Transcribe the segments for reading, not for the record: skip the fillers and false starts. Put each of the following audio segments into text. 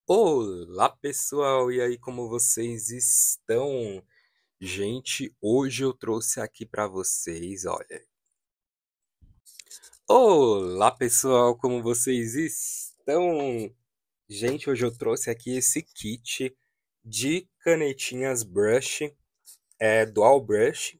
Olá, pessoal! E aí, como vocês estão? Gente, hoje eu trouxe aqui para vocês, olha. Olá, pessoal, como vocês estão? Gente, hoje eu trouxe aqui esse kit de canetinhas brush, dual brush.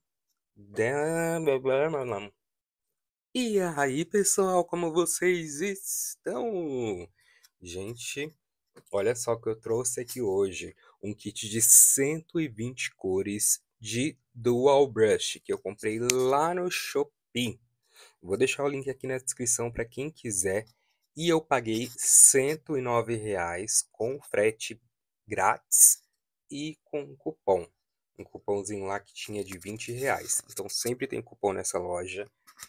E aí, pessoal, como vocês estão? Gente, olha só o que eu trouxe aqui hoje. Um kit de 120 cores de Dual Brush que eu comprei lá no Shopee. Vou deixar o link aqui na descrição para quem quiser. E eu paguei R$ 109 com frete grátis e com um cupom. Um cupomzinho lá que tinha de R$ 20. Então sempre tem cupom nessa loja.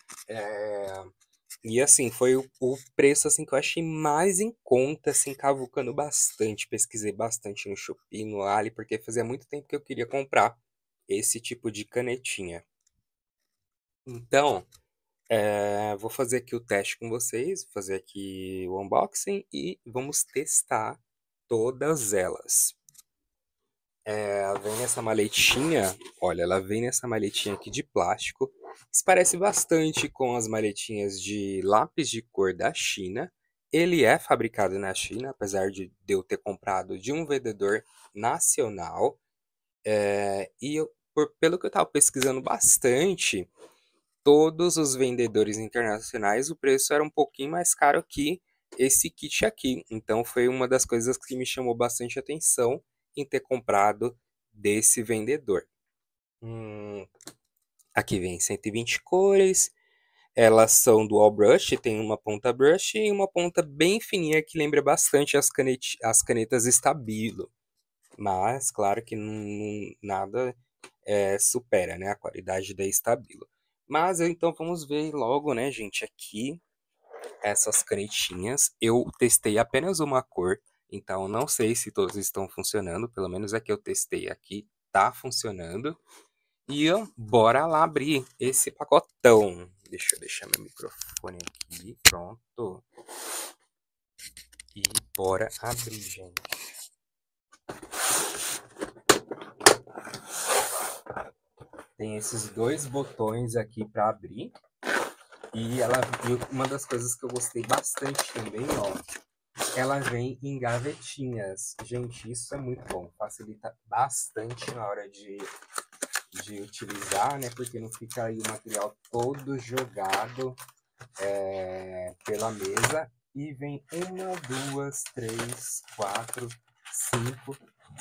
E assim, foi o preço assim que eu achei mais em conta, assim, cavucando bastante, pesquisei bastante no Shopee, no Ali, porque fazia muito tempo que eu queria comprar esse tipo de canetinha. Então, vou fazer aqui o teste com vocês, vou fazer aqui o unboxing e vamos testar todas elas. Ela vem nessa maletinha, olha, ela vem nessa maletinha aqui de plástico, que se parece bastante com as maletinhas de lápis de cor da China. Ele é fabricado na China, apesar de eu ter comprado de um vendedor nacional. Pelo que eu estava pesquisando bastante, todos os vendedores internacionais, o preço era um pouquinho mais caro que esse kit aqui. Então foi uma das coisas que me chamou bastante atenção em ter comprado desse vendedor. Aqui vem 120 cores. Elas são dual brush, tem uma ponta brush e uma ponta bem fininha que lembra bastante as canetas Stabilo. Mas, claro que nada supera, né, a qualidade da Stabilo. Mas então vamos ver logo, né, gente, aqui essas canetinhas. Eu testei apenas uma cor, então não sei se todas estão funcionando, pelo menos a que eu testei aqui tá funcionando. E bora lá abrir esse pacotão. Deixa eu deixar meu microfone aqui, pronto. E bora abrir, gente. Tem esses dois botões aqui para abrir. E uma das coisas que eu gostei bastante também, ó, ela vem em gavetinhas. Gente, isso é muito bom. Facilita bastante na hora de utilizar, né? Porque não fica aí o material todo jogado pela mesa. E vem uma, duas, três, quatro, cinco,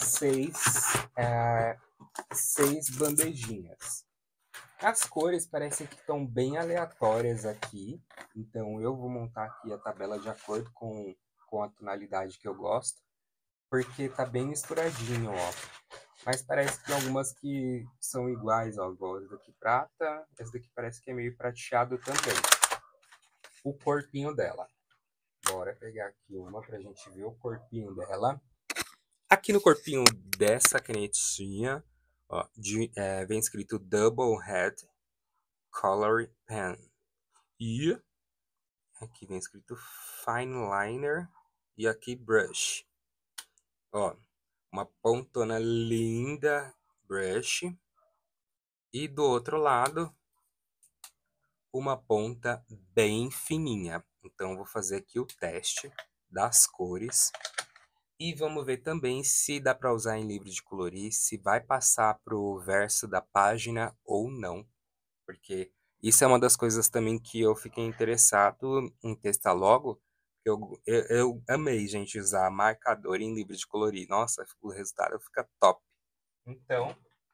seis bandejinhas. As cores parecem que estão bem aleatórias aqui, então eu vou montar aqui a tabela de acordo com a tonalidade que eu gosto, porque tá bem misturadinho, ó. Mas parece que tem algumas que são iguais, ó, igual essa daqui prata, essa daqui parece que é meio prateado também. O corpinho dela. Bora pegar aqui uma pra gente ver o corpinho dela. Aqui no corpinho dessa canetinha, ó, vem escrito Double Head Color Pen. E aqui vem escrito Fine Liner e aqui Brush. Ó, uma pontona linda brush. E do outro lado, uma ponta bem fininha. Então, vou fazer aqui o teste das cores. E vamos ver também se dá para usar em livro de colorir, se vai passar para o verso da página ou não. Porque isso é uma das coisas também que eu fiquei interessado em testar logo. Eu amei, gente, usar marcador em livro de colorir. Nossa, o resultado fica top. Então,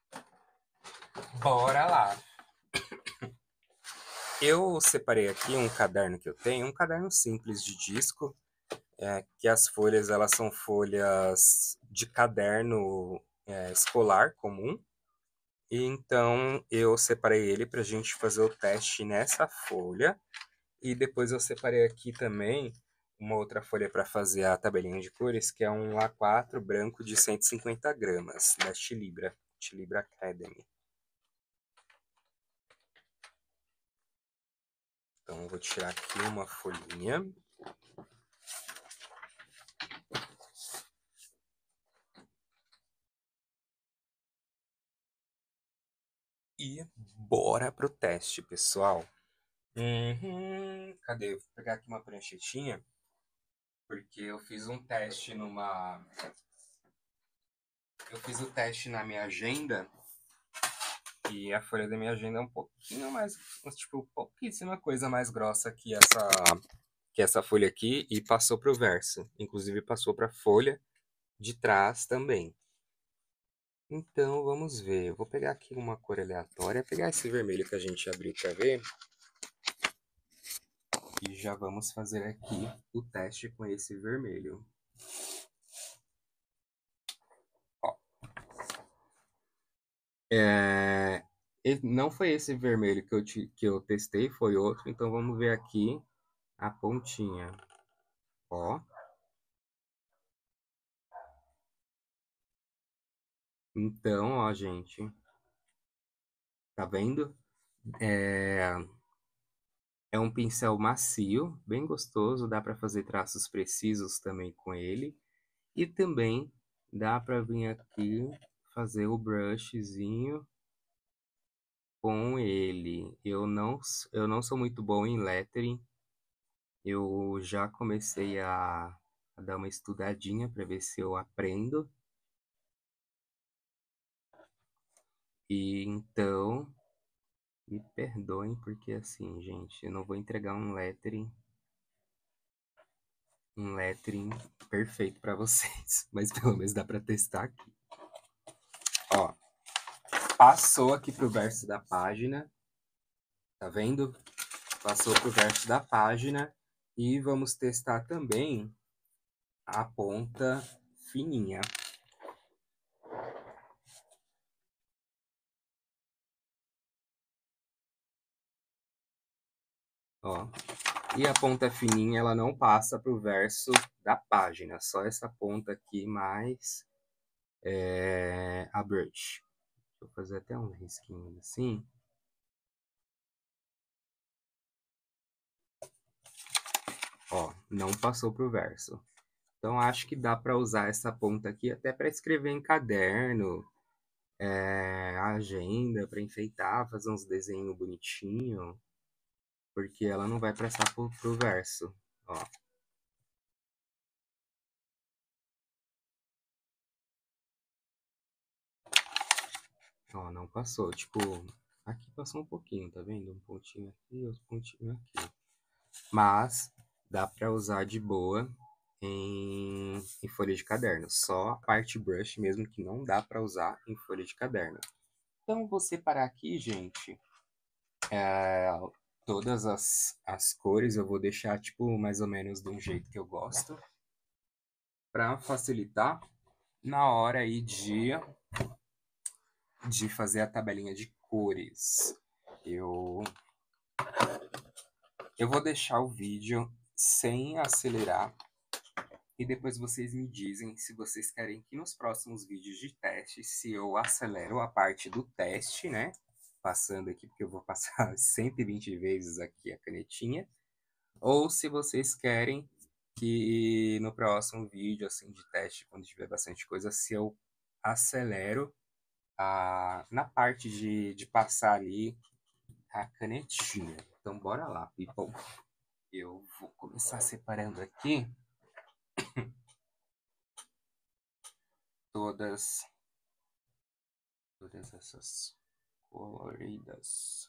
bora lá. Eu separei aqui um caderno que eu tenho, um caderno simples de disco, que as folhas elas são folhas de caderno escolar comum. E então eu separei ele para a gente fazer o teste nessa folha. E depois eu separei aqui também uma outra folha para fazer a tabelinha de cores, que é um A4 branco de 150 gramas, da Tilibra, Tilibra Academy. Então eu vou tirar aqui uma folhinha. E bora pro teste, pessoal. Cadê? Vou pegar aqui uma pranchetinha, porque eu fiz um teste numa... Eu fiz o teste na minha agenda, e a folha da minha agenda é um pouquinho mais, tipo, pouquíssima coisa mais grossa que essa folha aqui, e passou pro verso. Inclusive passou pra folha de trás também. Então, vamos ver. Eu vou pegar aqui uma cor aleatória, pegar esse vermelho que a gente abriu para ver. E já vamos fazer aqui o teste com esse vermelho. Ó. Não foi esse vermelho que eu testei, foi outro. Então, vamos ver aqui a pontinha. Ó. Então, ó, gente. Tá vendo? É um pincel macio, bem gostoso. Dá para fazer traços precisos também com ele. E também dá para vir aqui fazer o brushzinho com ele. Eu não sou muito bom em lettering. Eu já comecei a dar uma estudadinha para ver se eu aprendo. E então, me perdoem porque assim, gente, eu não vou entregar um lettering perfeito para vocês, mas pelo menos dá para testar aqui. Ó, passou aqui pro verso da página. Tá vendo? Passou pro verso da página. E vamos testar também a ponta fininha. Ó. E a ponta fininha, ela não passa pro verso da página. Só essa ponta aqui, mais a brush. Deixa eu fazer até um risquinho assim. Ó, não passou pro verso. Então, acho que dá para usar essa ponta aqui até para escrever em caderno, agenda, para enfeitar, fazer uns desenhos bonitinhos, porque ela não vai passar pro verso. Ó. Ó, não passou. Tipo, aqui passou um pouquinho, tá vendo? Um pontinho aqui, outro pontinho aqui. Mas dá para usar de boa em folha de caderno. Só a parte brush mesmo que não dá para usar em folha de caderno. Então, vou separar aqui, gente, todas as cores. Eu vou deixar, tipo, mais ou menos de um jeito que eu gosto. Para facilitar na hora aí de fazer a tabelinha de cores. Eu vou deixar o vídeo sem acelerar e depois vocês me dizem se vocês querem que nos próximos vídeos de teste, se eu acelero a parte do teste, né? Passando aqui, porque eu vou passar 120 vezes aqui a canetinha. Ou se vocês querem que no próximo vídeo, assim, de teste, quando tiver bastante coisa, se eu acelero na parte de passar ali a canetinha. Então, bora lá, people. Eu vou começar separando aqui todas essas coloridas.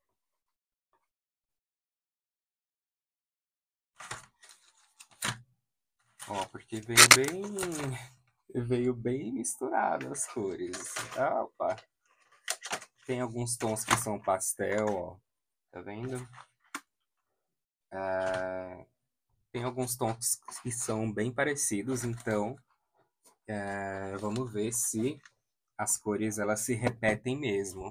Ó, porque veio bem misturado as cores. Opa! Tem alguns tons que são pastel, ó. Tá vendo? Tem alguns tons que são bem parecidos, então vamos ver se as cores elas se repetem mesmo.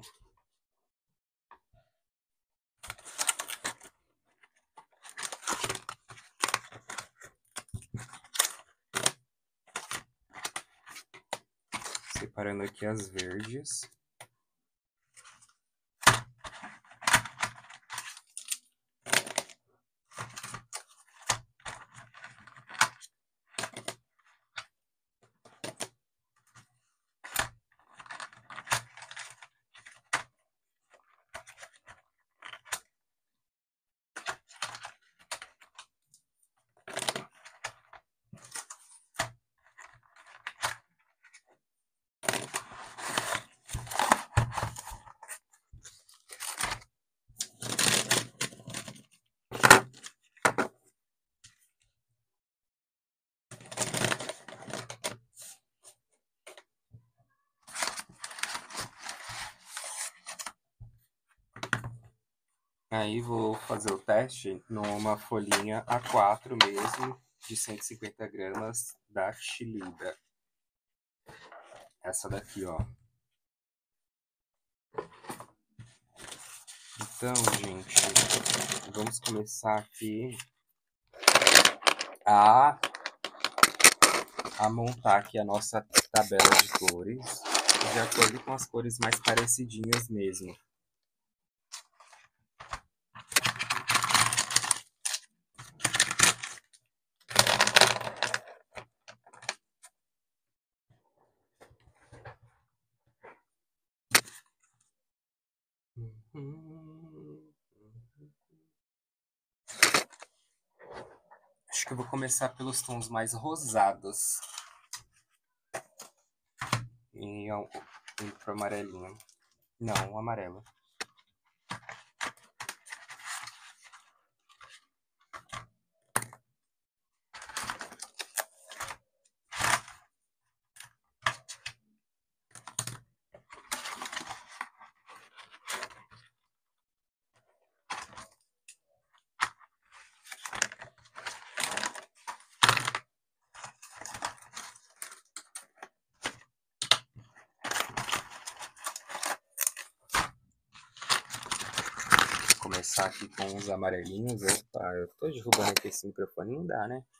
Separando aqui as verdes. Aí vou fazer o teste numa folhinha A4 mesmo, de 150 gramas da Chilibra. Essa daqui, ó. Então, gente, vamos começar aqui a montar aqui a nossa tabela de cores, de acordo com as cores mais parecidinhas mesmo. Acho que eu vou começar pelos tons mais rosados. E indo pro amarelinho. Não, o amarelo. Começar aqui com os amarelinhos. Opa, eu tô derrubando aqui esse microfone, não dá, né?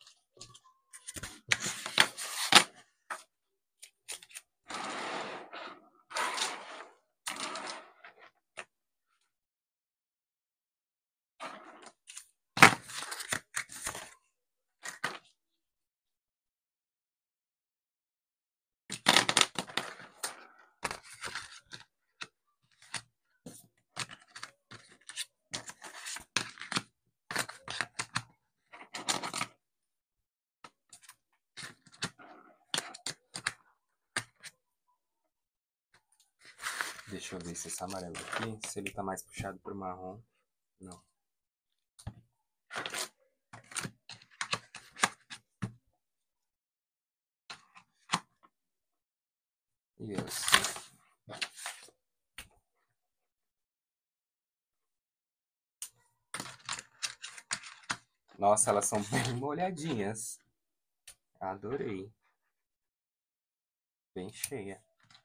Deixa eu ver se esse amarelo aqui, se ele tá mais puxado pro marrom. Não. Isso. Nossa, elas são bem molhadinhas. Adorei. Bem cheia.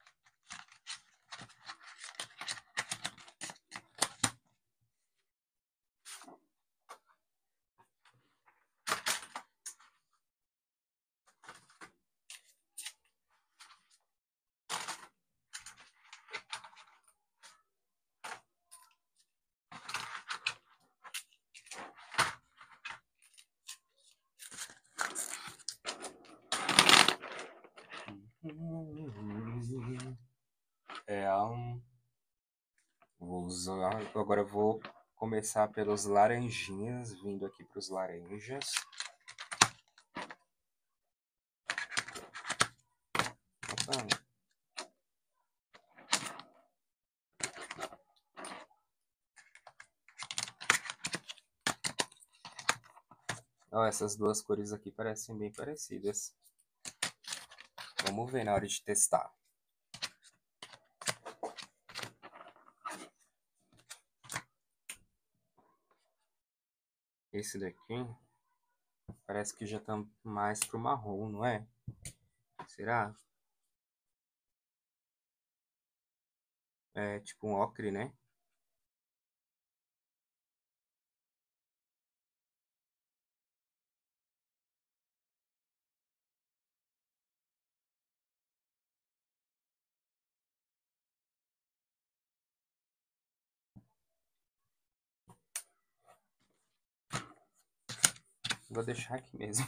Vou usar, agora eu vou começar pelos laranjinhas, vindo aqui para os laranjas. Opa. Oh, essas duas cores aqui parecem bem parecidas. Vamos ver na hora de testar. Esse daqui parece que já tá mais pro marrom, não é? Será? É tipo um ocre, né? Vou deixar aqui mesmo.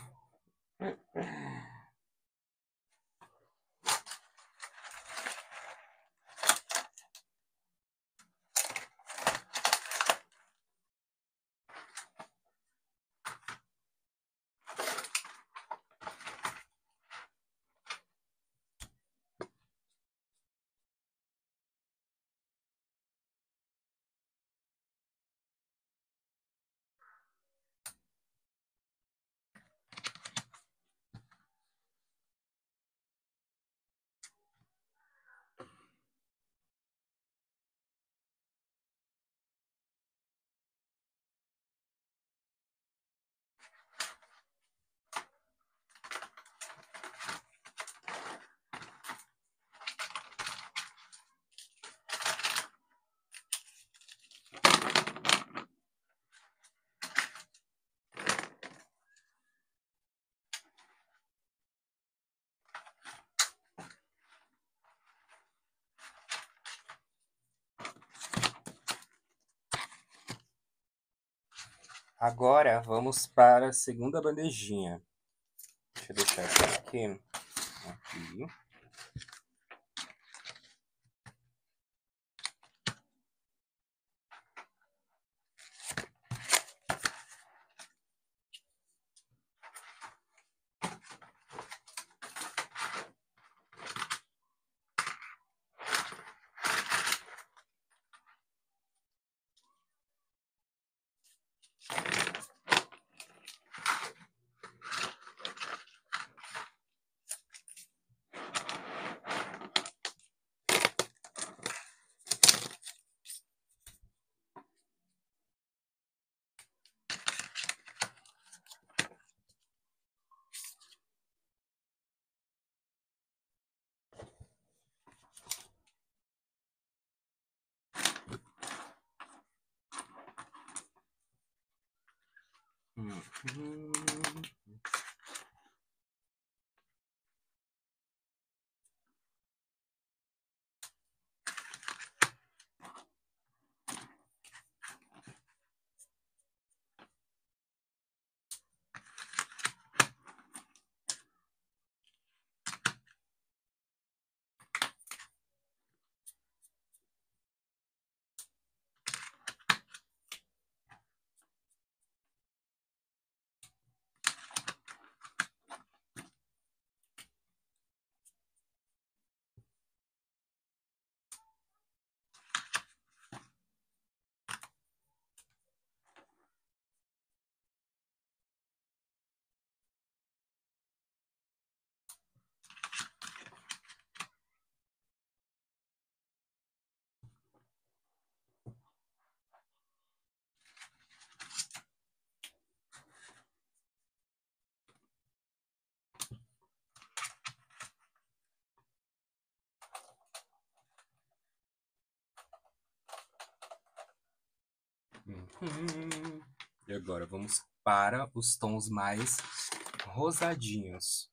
Agora vamos para a segunda bandejinha. Deixa eu deixar essa aqui. Aqui. Uhum. E agora vamos para os tons mais rosadinhos.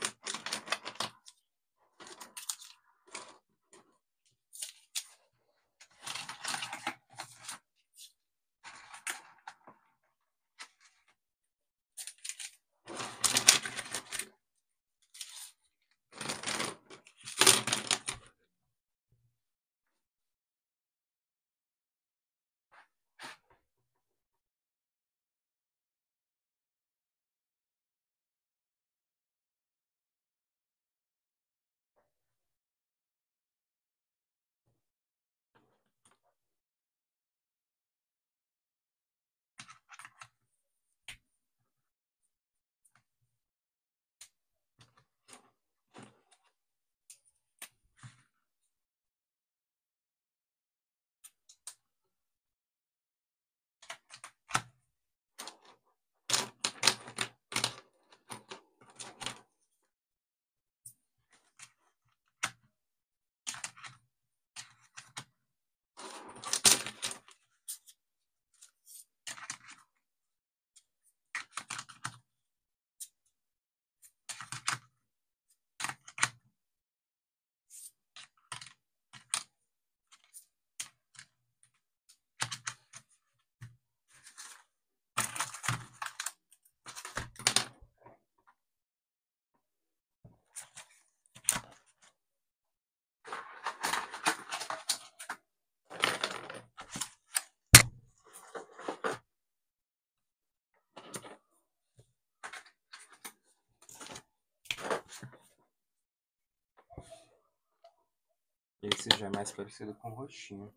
Esse já é mais parecido com o roxinho.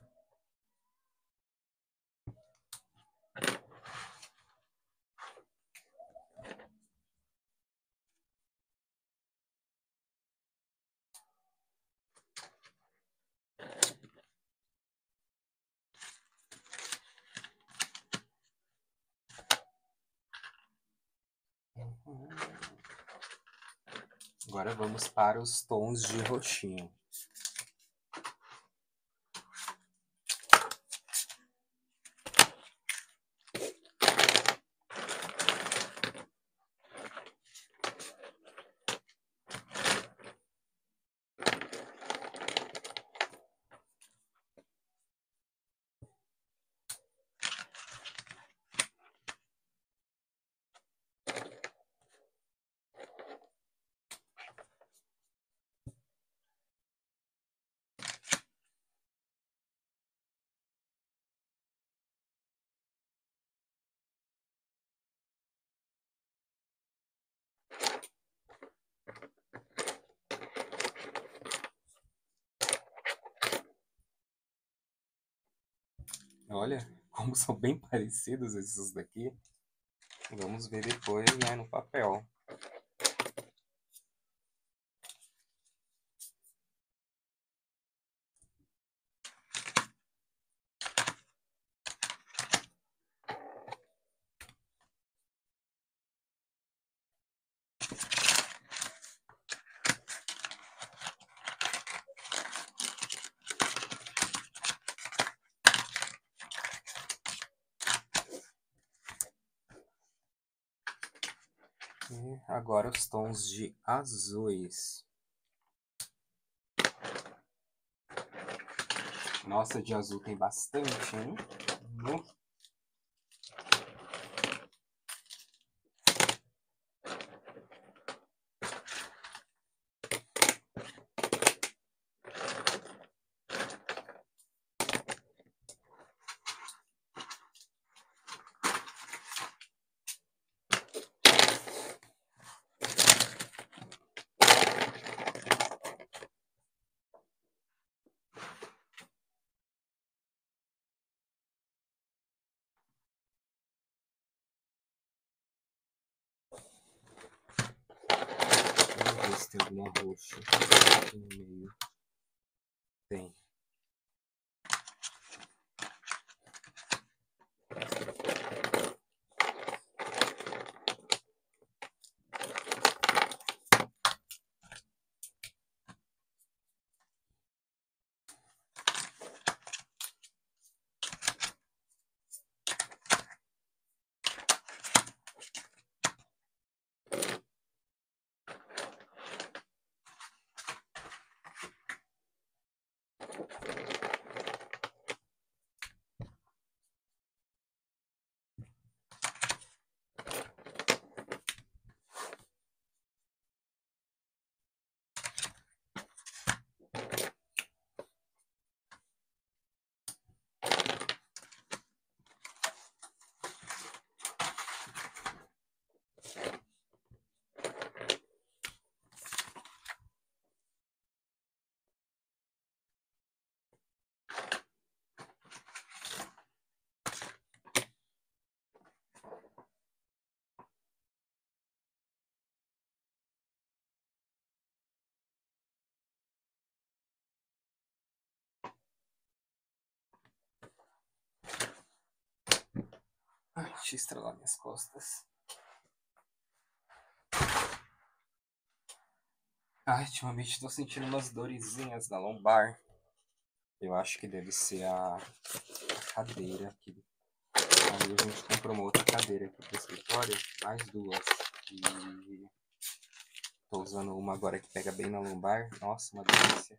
Agora vamos para os tons de roxinho. Olha como são bem parecidos esses daqui. Vamos ver depois, né, no papel. E agora os tons de azuis. Nossa, de azul tem bastante, hein? Vamos ver se tem alguma roxa aqui no meio. Tem. Ai, deixa eu estralar minhas costas. Ai, ultimamente estou sentindo umas dorezinhas na lombar. Eu acho que deve ser a cadeira aqui. Aí a gente comprou uma outra cadeira aqui pro escritório, mais duas. E tô usando uma agora que pega bem na lombar. Nossa, uma delícia.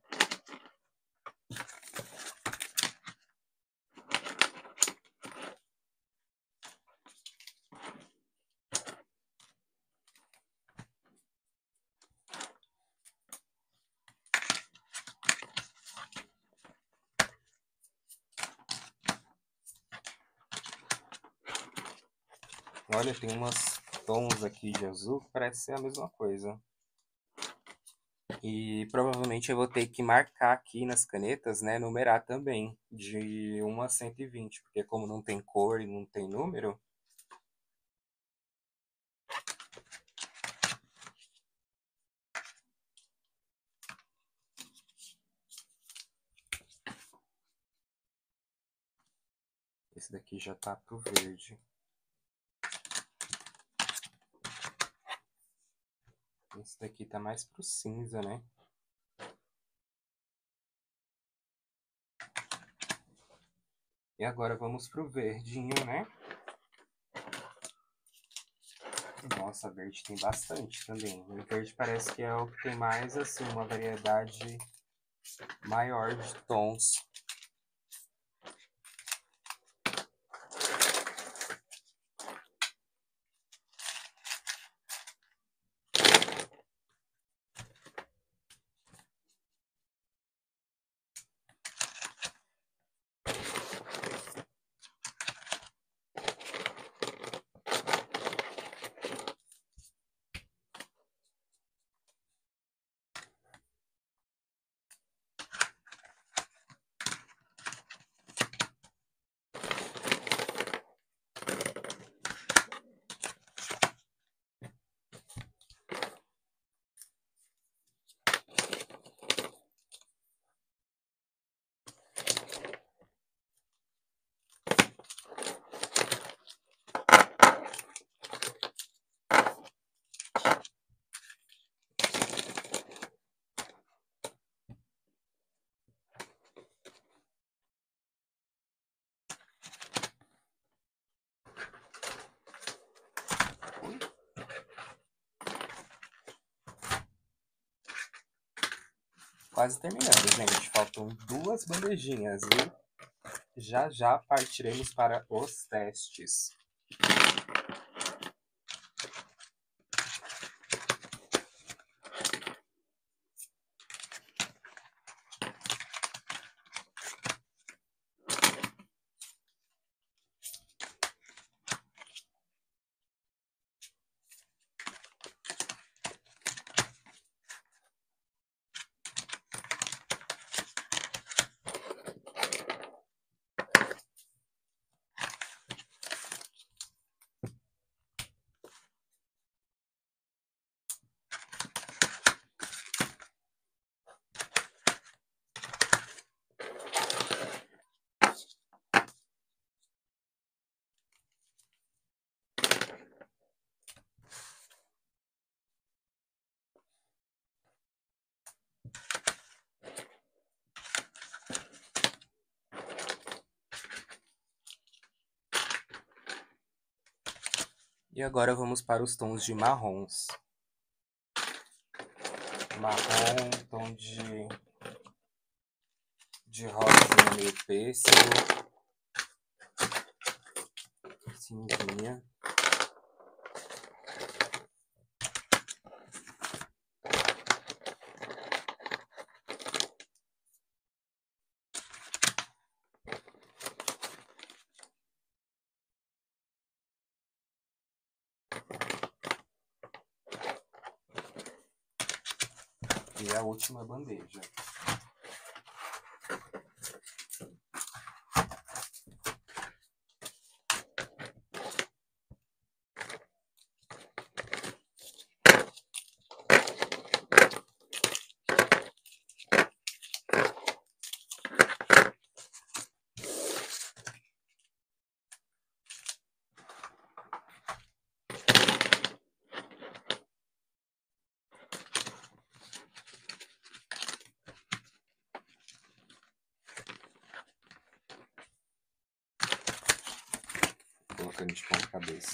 Olha, tem umas tons aqui de azul que parece ser a mesma coisa. E provavelmente eu vou ter que marcar aqui nas canetas, né, numerar também, de 1 a 120, porque como não tem cor e não tem número. Esse daqui já tá pro verde. Esse daqui tá mais pro cinza, né? E agora vamos pro verdinho, né? Nossa, verde tem bastante também. O verde parece que é o que tem mais, assim, uma variedade maior de tons. quase terminando, gente. Faltam 2 bandejinhas e já partiremos para os testes. E agora vamos para os tons de marrons. Marrom, tom de rosa meio pêssego, cinzinha. E a última bandeja. Colocando de ponta cabeça.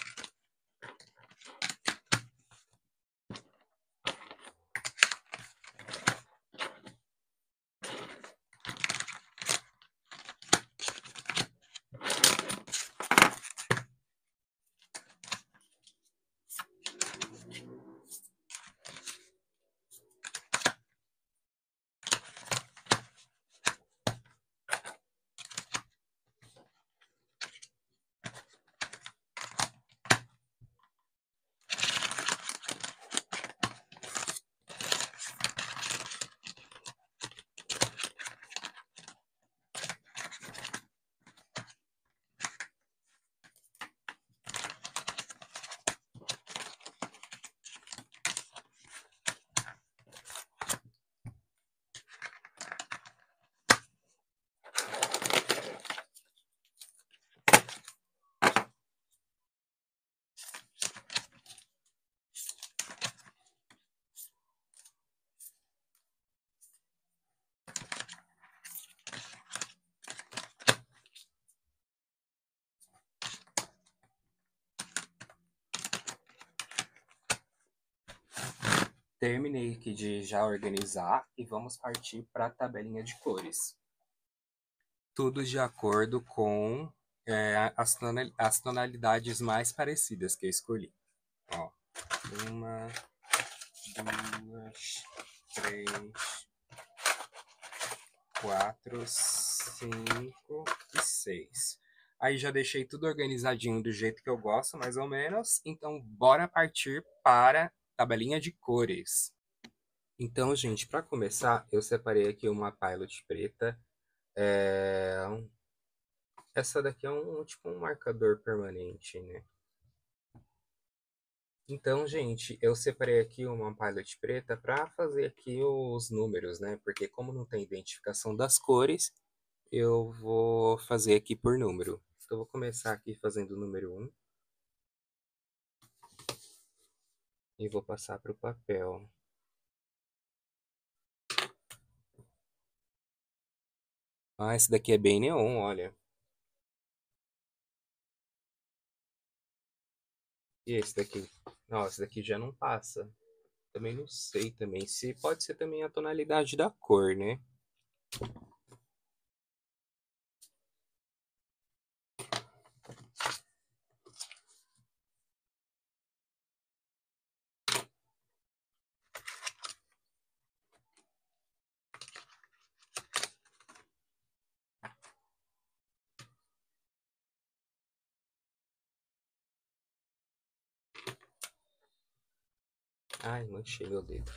Terminei aqui de já organizar e vamos partir para a tabelinha de cores. Tudo de acordo com as tonalidades mais parecidas que eu escolhi. Ó, 1, 2, 3, 4, 5 e 6. Aí já deixei tudo organizadinho do jeito que eu gosto, mais ou menos. Então, bora partir para a tabelinha de cores. Então, gente, para começar, eu separei aqui uma Pilot preta. Essa daqui é tipo um marcador permanente, né? Então, gente, eu separei aqui uma Pilot preta para fazer aqui os números, né? Porque como não tem identificação das cores, eu vou fazer aqui por número. Então, eu vou começar aqui fazendo o número 1. E vou passar para o papel. Ah, esse daqui é bem neon, olha. E esse daqui? Não, esse daqui já não passa. Também não sei também. Se pode ser também a tonalidade da cor, né? Ai, manchei meu dedo.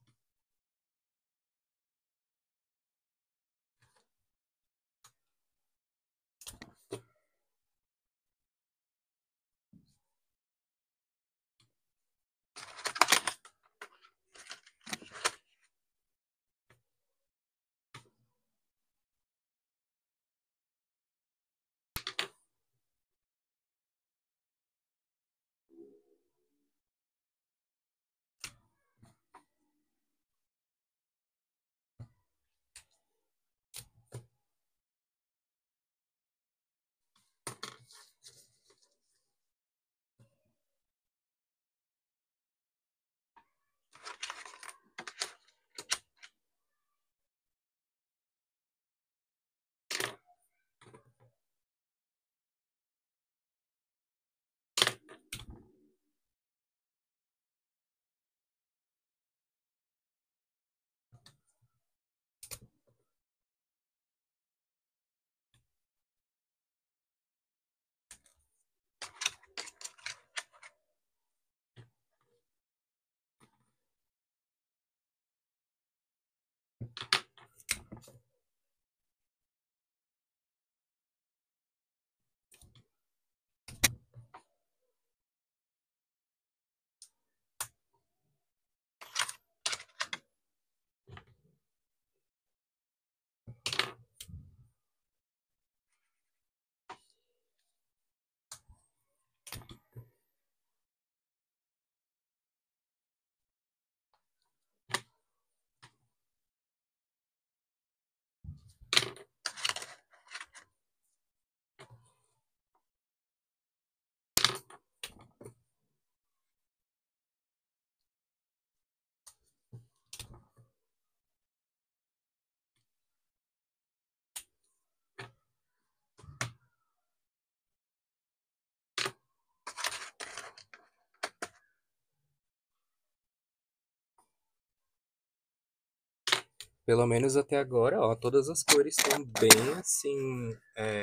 Pelo menos até agora, ó, todas as cores estão bem assim,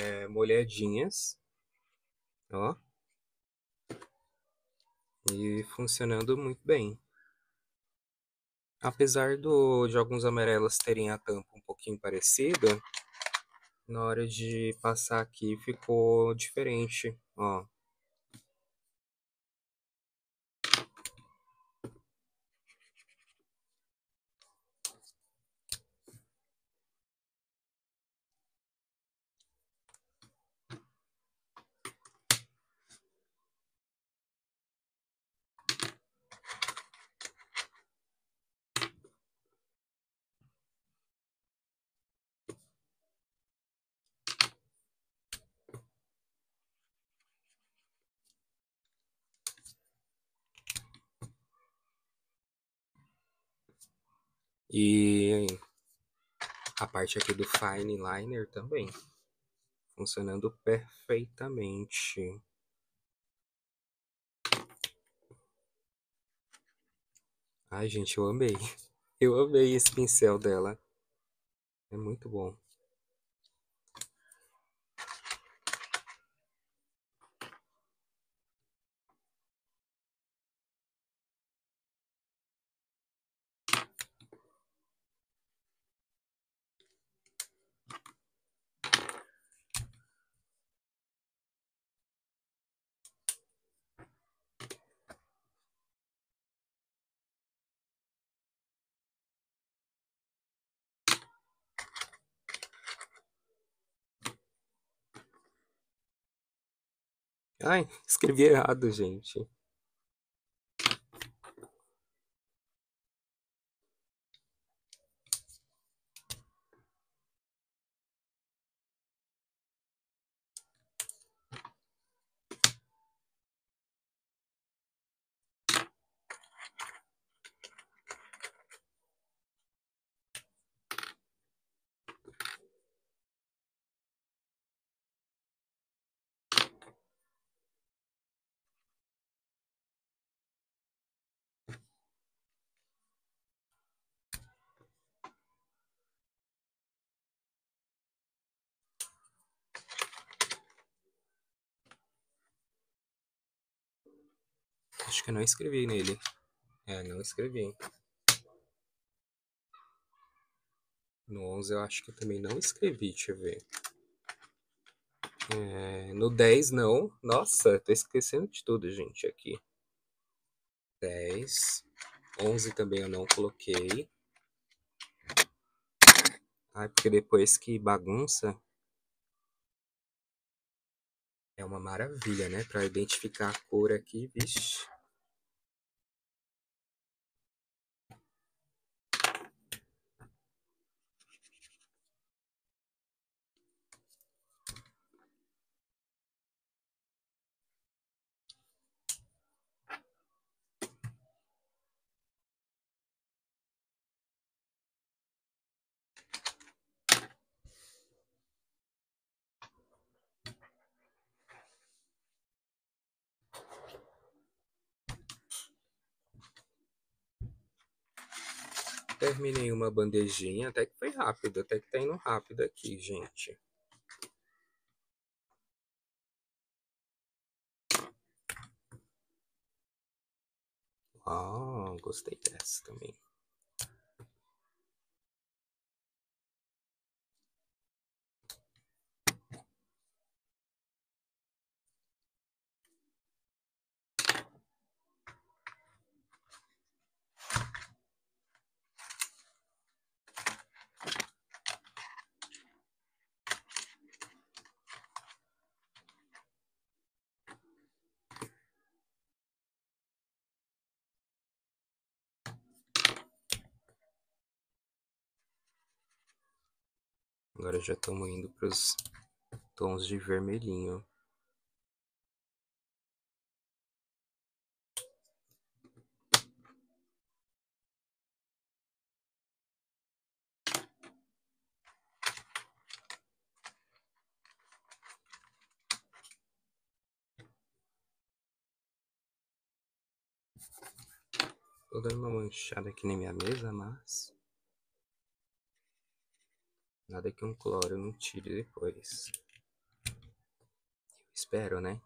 molhadinhas, ó, e funcionando muito bem. Apesar de alguns amarelos terem a tampa um pouquinho parecida, na hora de passar aqui ficou diferente, ó. E a parte aqui do Fine Liner também, funcionando perfeitamente. Ai, gente, eu amei. Eu amei esse pincel dela. É muito bom. Ai, escrevi errado, gente. acho que eu não escrevi nele. Não escrevi. No 11 eu acho que eu também não escrevi, deixa eu ver. No 10 não. Nossa, tô esquecendo de tudo, gente, aqui. 10. 11 também eu não coloquei. Porque depois que bagunça... É uma maravilha, né? Pra identificar a cor aqui, vixe. Terminei uma bandejinha, até que foi rápido, até que tá indo rápido aqui, gente. Gostei dessa também. Agora já estamos indo para os tons de vermelhinho. Tô dando uma manchada aqui na minha mesa, mas... nada que um cloro não tire depois. Espero, né?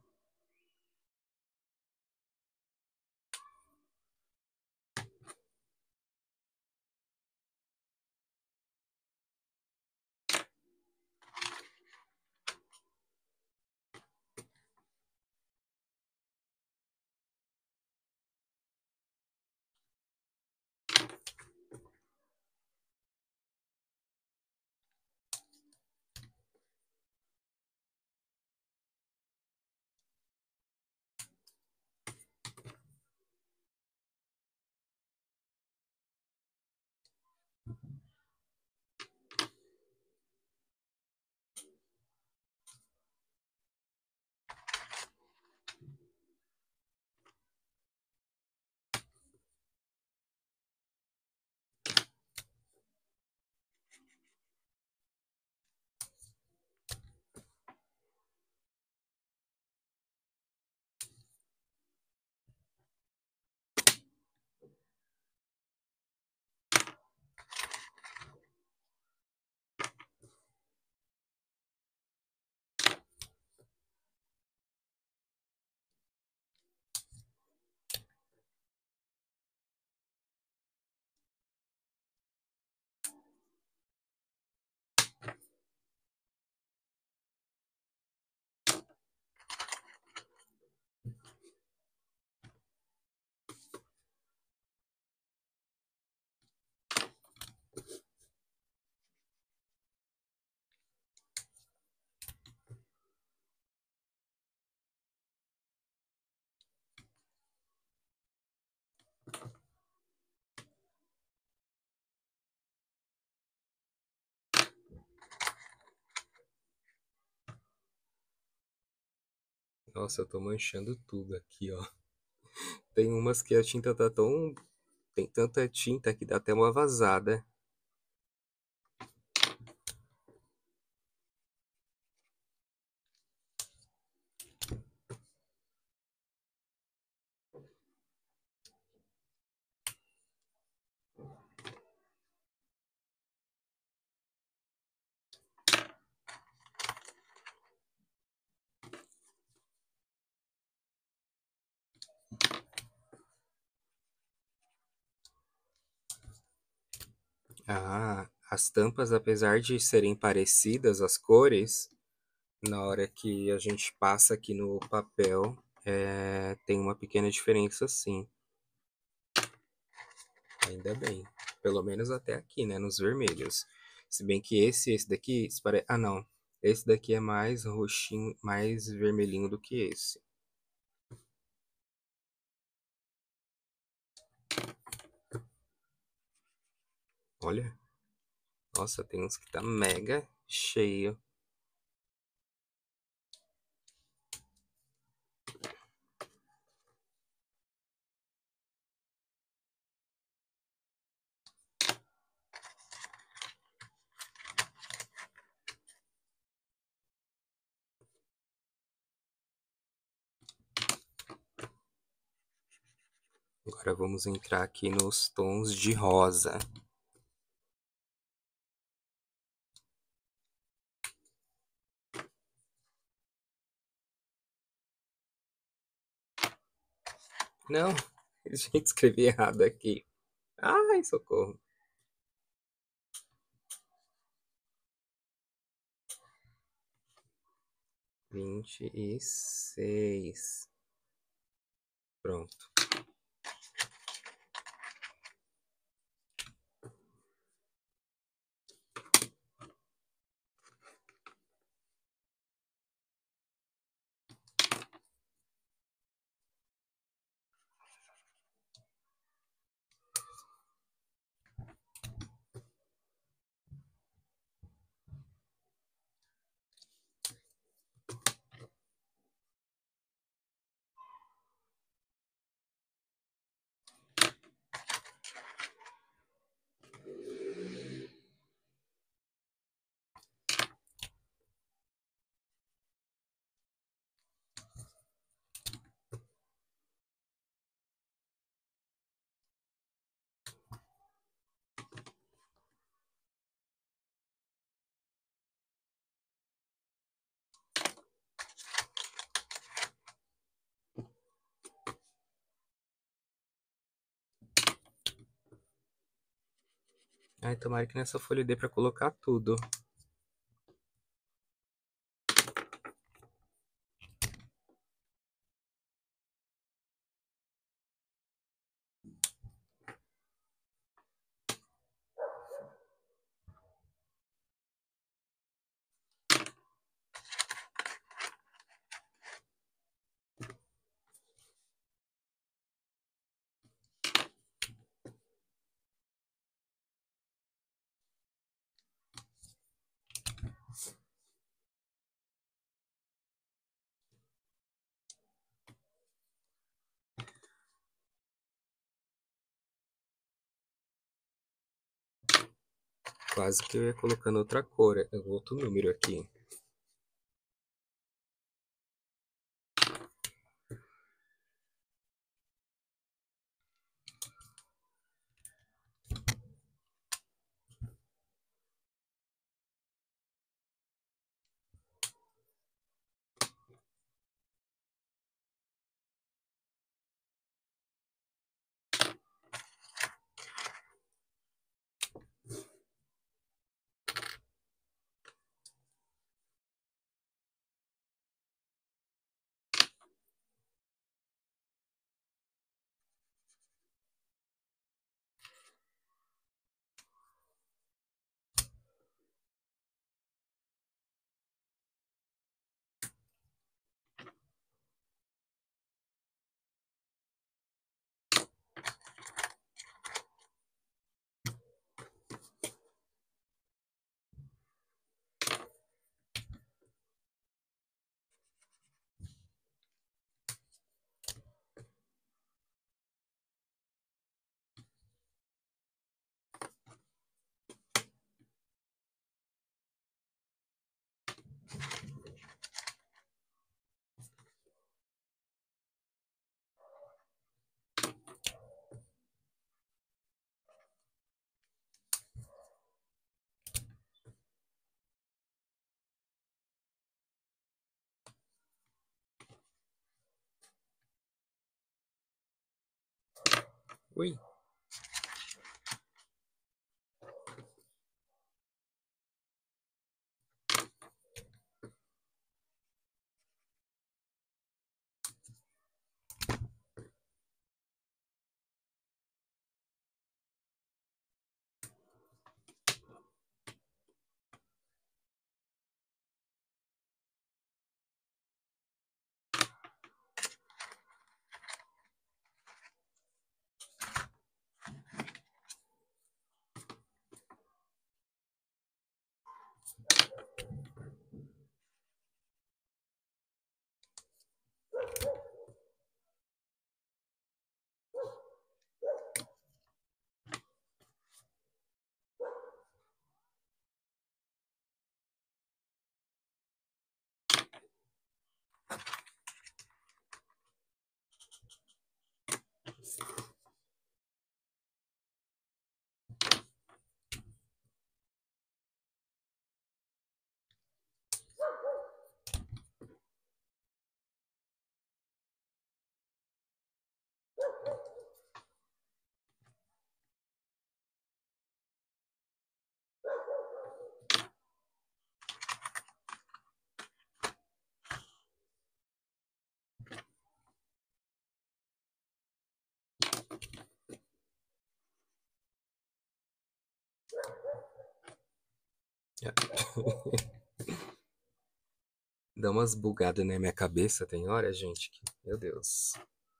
Nossa, eu tô manchando tudo aqui, ó. Tem umas que a tinta tá tão... tem tanta tinta que dá até uma vazada. Ah, as tampas, apesar de serem parecidas as cores, na hora que a gente passa aqui no papel, tem uma pequena diferença sim. Ainda bem. Pelo menos até aqui, né? Nos vermelhos. Se bem que esse daqui, ah, não. Esse daqui é mais roxinho, mais vermelhinho do que esse. Olha. Nossa, tem uns que tá mega cheio. Agora vamos entrar aqui nos tons de rosa. Não, gente, escrevi errado aqui. Ai, socorro. 26. Pronto. Ai, tomara que nessa folha dê pra colocar tudo. Quase que eu ia colocando outra cor, outro número aqui. Ui. Dá umas bugadas na minha cabeça, tem hora, gente, que... Meu Deus.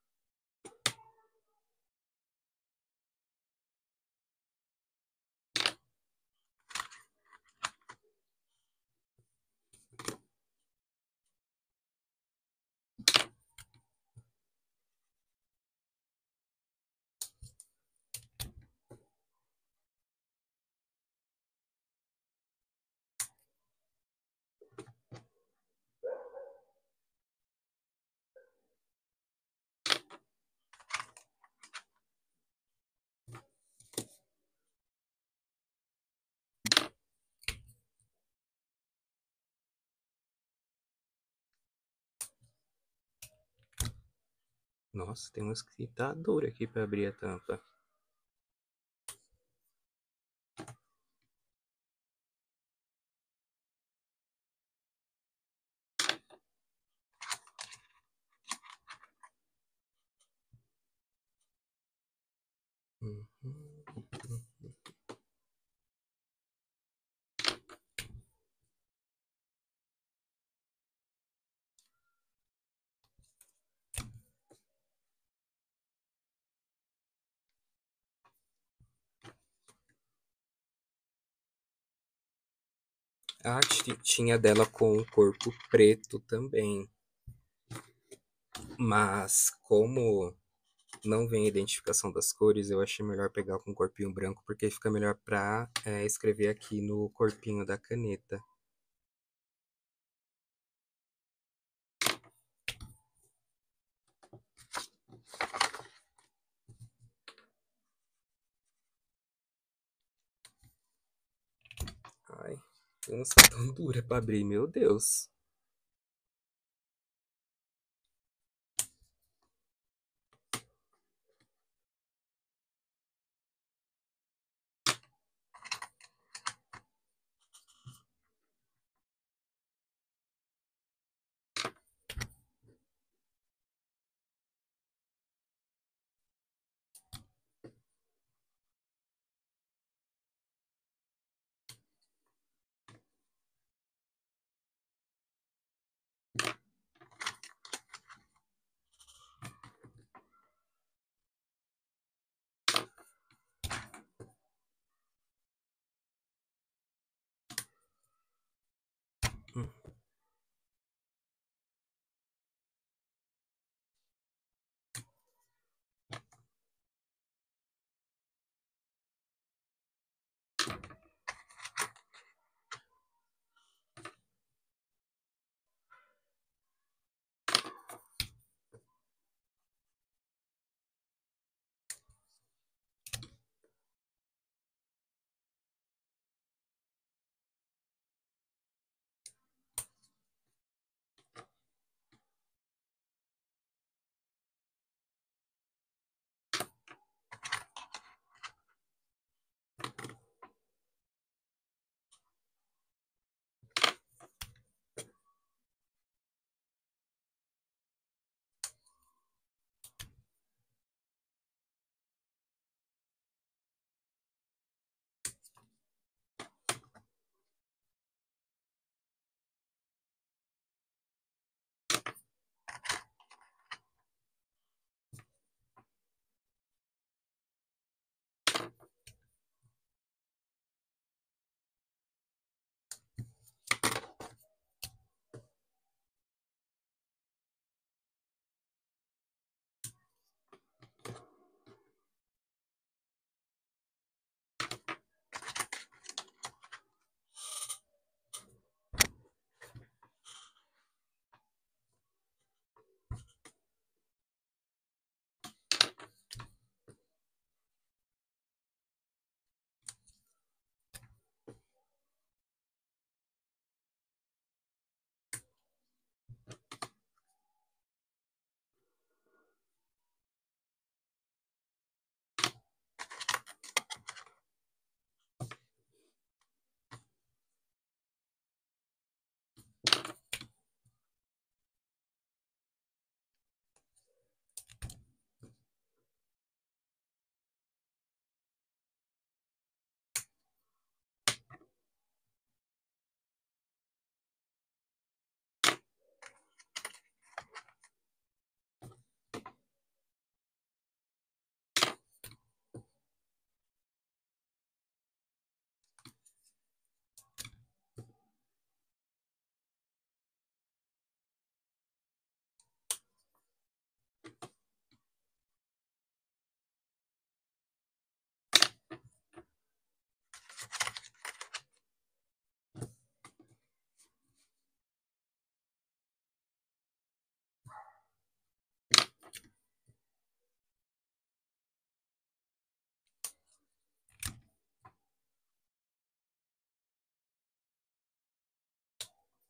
Nossa, tem umas que tá dura aqui pra abrir a tampa. Uhum. Ah, tinha dela com o corpo preto também. Mas como não vem a identificação das cores, eu achei melhor pegar com corpinho branco, porque fica melhor pra escrever aqui no corpinho da caneta. Ai, tem umas que tão dura pra abrir, meu Deus.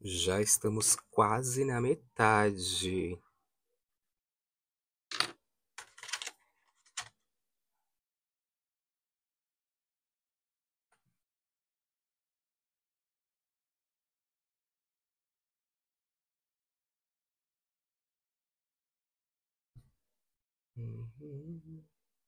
Já estamos quase na metade. Uhum.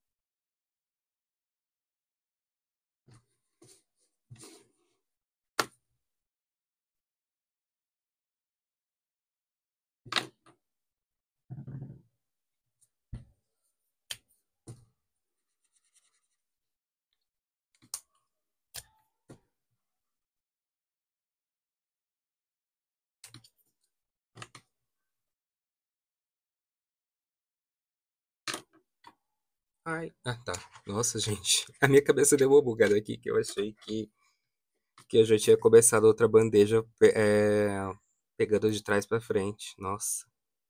Ai, tá. Nossa, gente. A minha cabeça deu uma bugada aqui, que eu achei que eu já tinha começado outra bandeja pegando de trás pra frente. Nossa.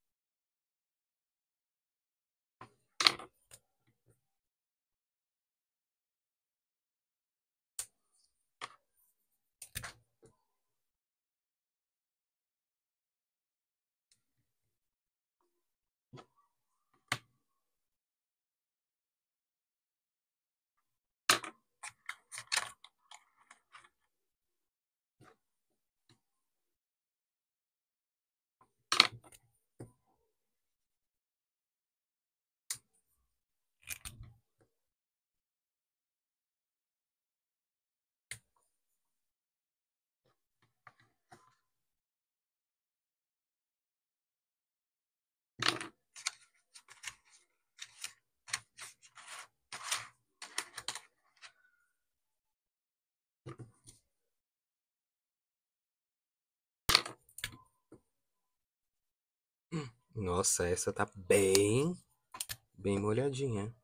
Nossa, essa tá bem molhadinha.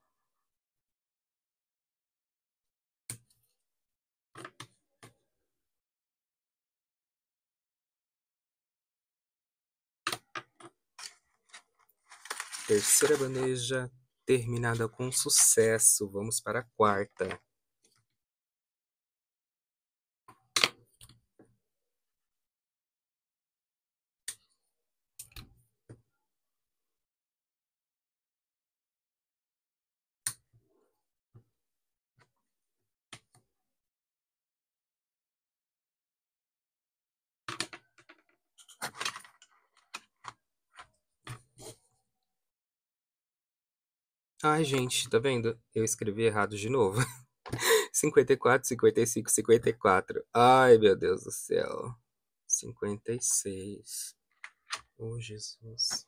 Terceira bandeja terminada com sucesso. Vamos para a quarta. Ai, gente, tá vendo? Eu escrevi errado de novo. 54, 55, 54. Ai, meu Deus do céu. 56. Oh, Jesus.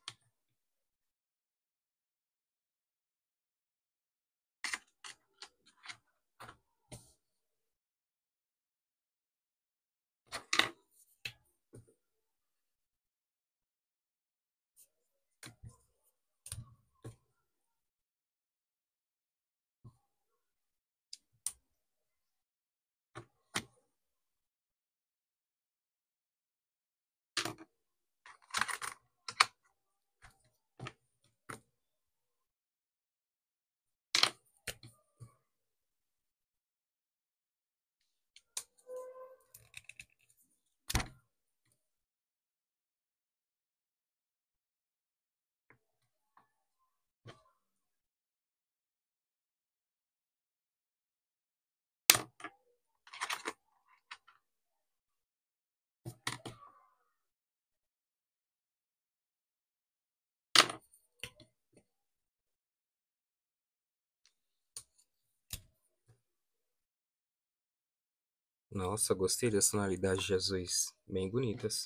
Nossa, gostei das tonalidades de azuis. Bem bonitas.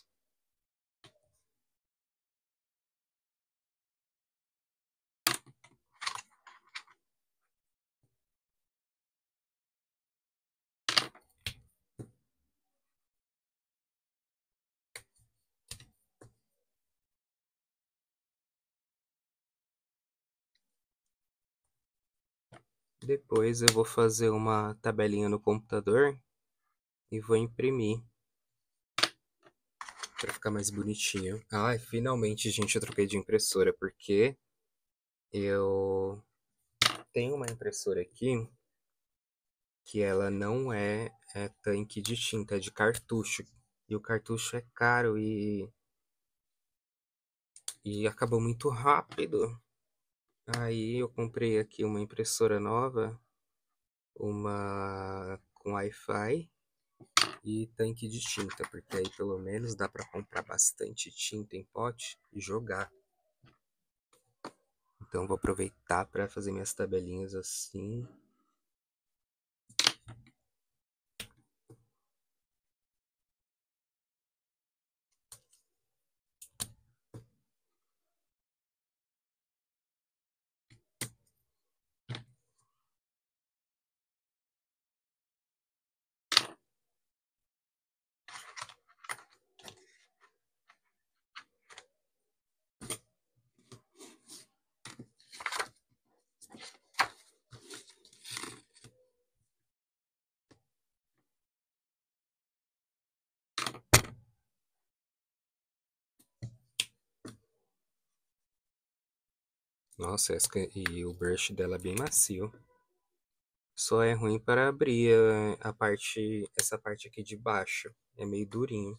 Depois eu vou fazer uma tabelinha no computador e vou imprimir para ficar mais bonitinho. Ai, finalmente, gente, eu troquei de impressora porque eu tenho uma impressora aqui que ela não é tanque de tinta, é de cartucho. E o cartucho é caro e acabou muito rápido. Aí eu comprei aqui uma impressora nova, uma com Wi-Fi e tanque de tinta, porque aí pelo menos dá para comprar bastante tinta em pote e jogar. Então vou aproveitar para fazer minhas tabelinhas assim. Nossa, e o brush dela é bem macio. Só é ruim para abrir a parte, essa parte aqui de baixo. É meio durinho.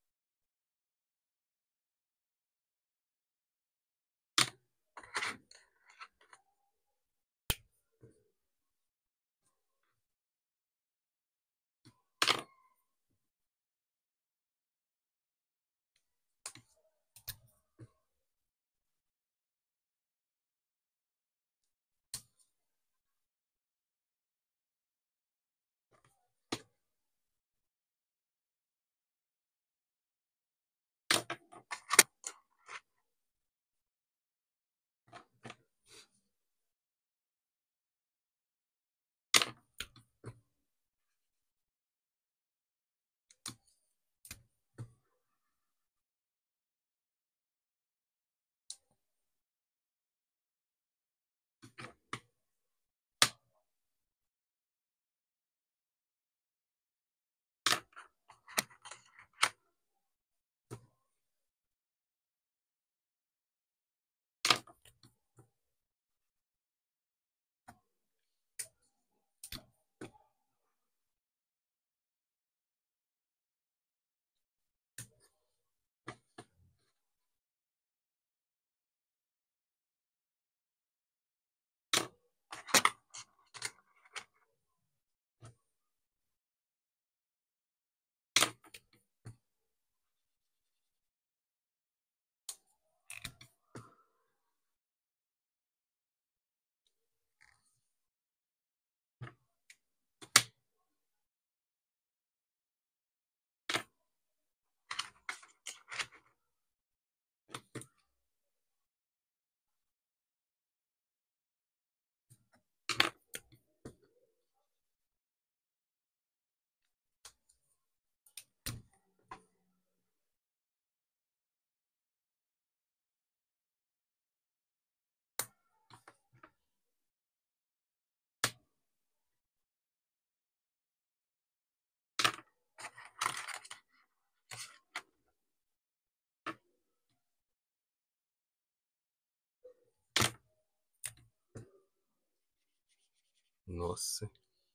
Nossa,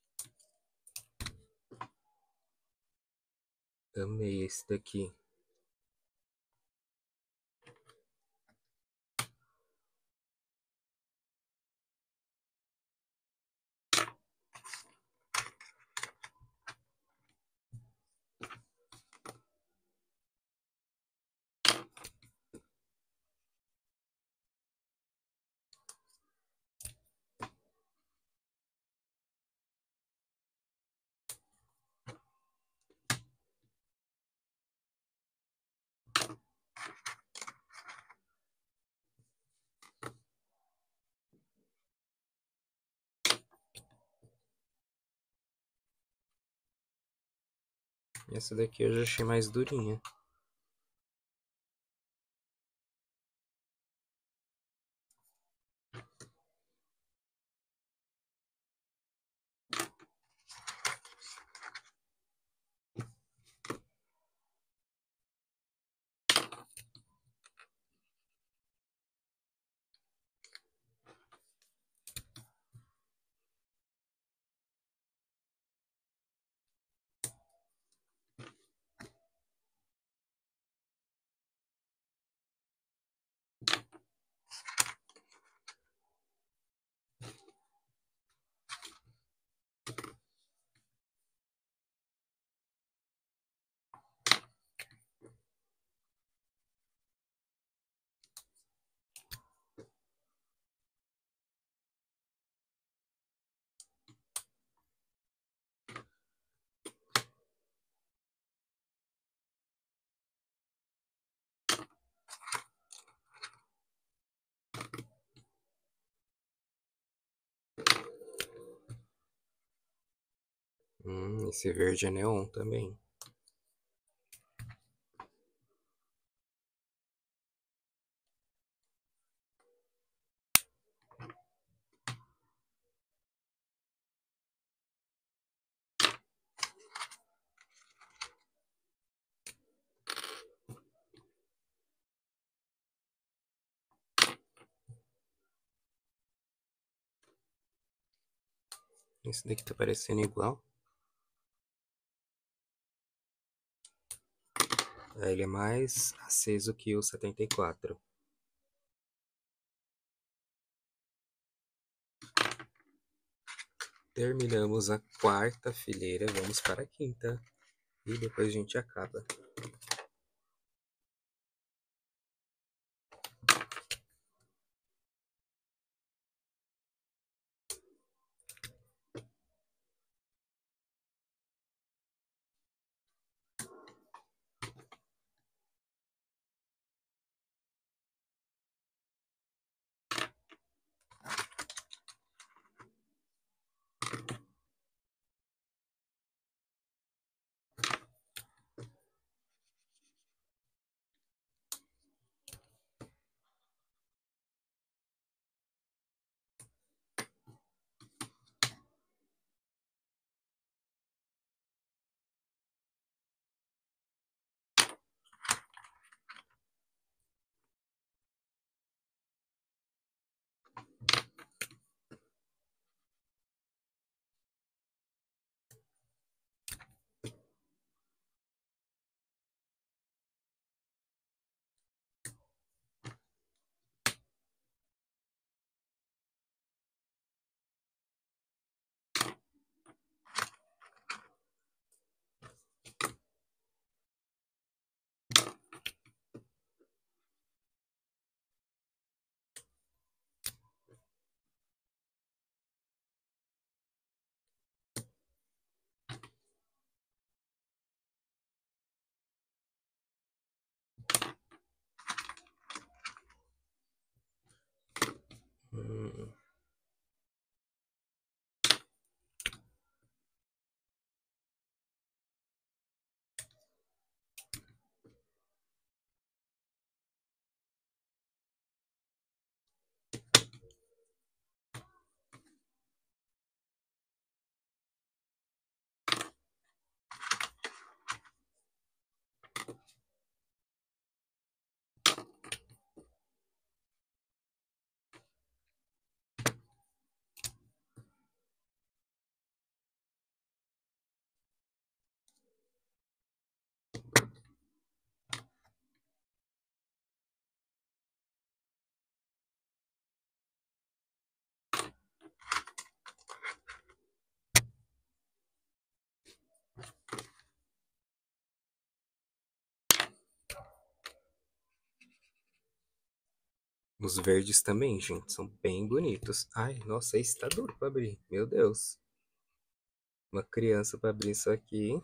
amei esse daqui. Essa daqui eu já achei mais durinha. Esse verde é neon também. Esse daqui tá parecendo igual. Ele é mais aceso que o 74. Terminamos a quarta fileira, vamos para a quinta. E depois a gente acaba. Hum, Os verdes também, gente, são bem bonitos. Ai, nossa, esse tá duro pra abrir. Meu Deus. Uma criança pra abrir isso aqui.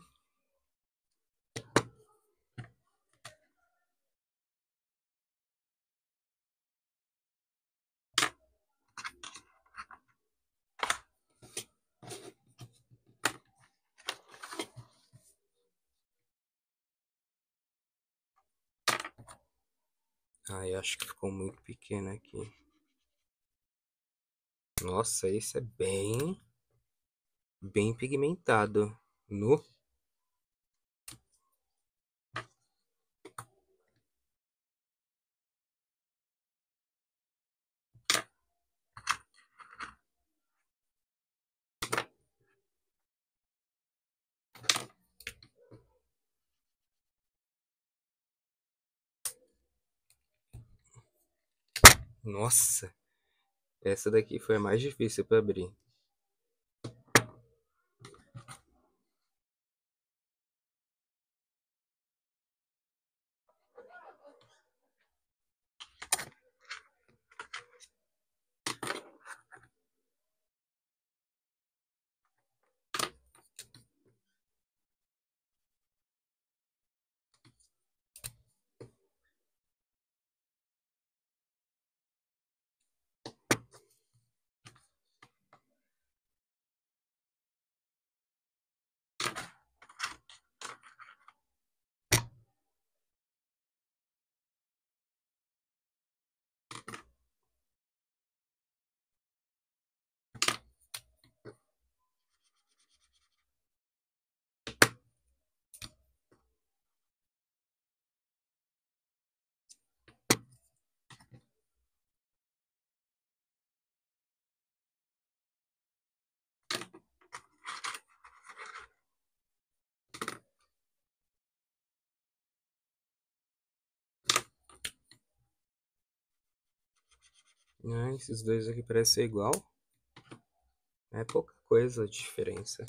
Ai, acho que ficou muito pequeno aqui. Nossa, esse é bem pigmentado. No, nossa, essa daqui foi a mais difícil para abrir. Ah, esses dois aqui parecem ser igual. É pouca coisa a diferença.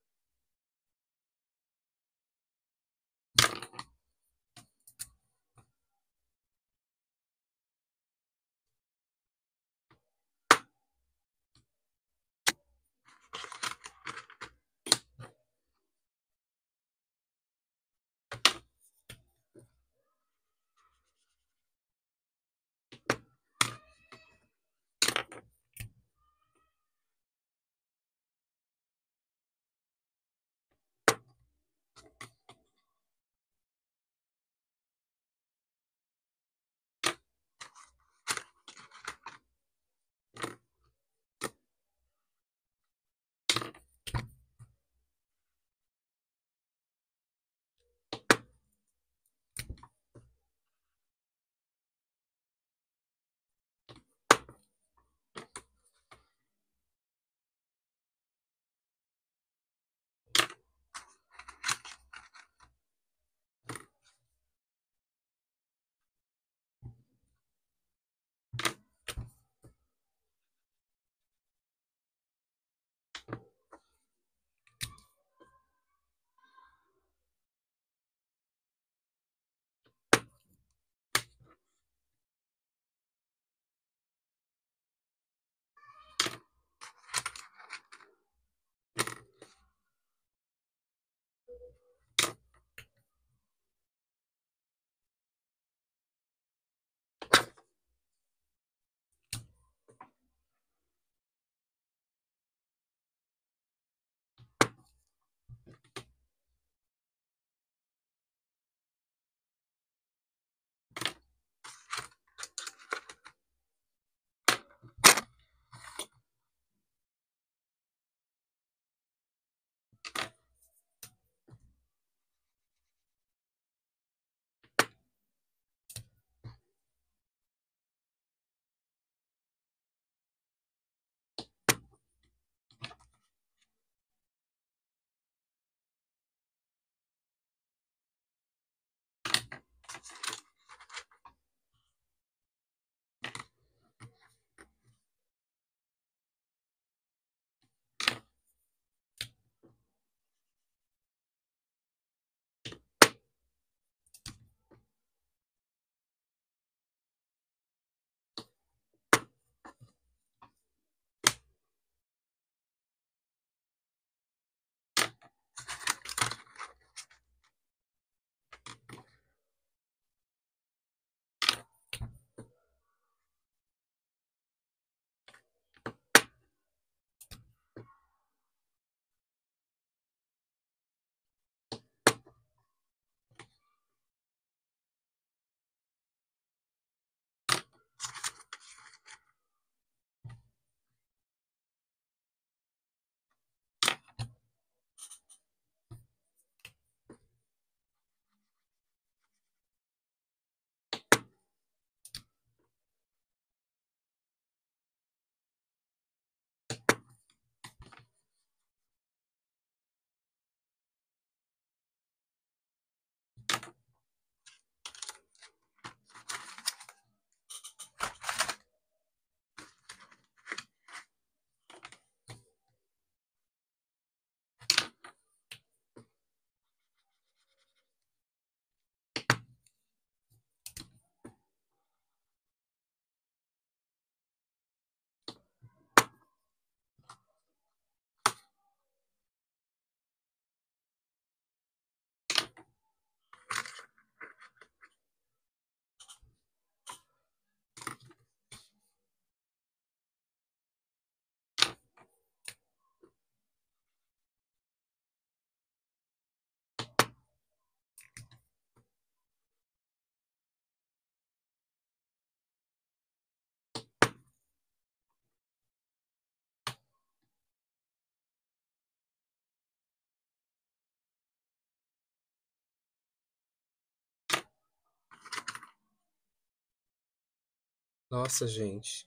Nossa, gente.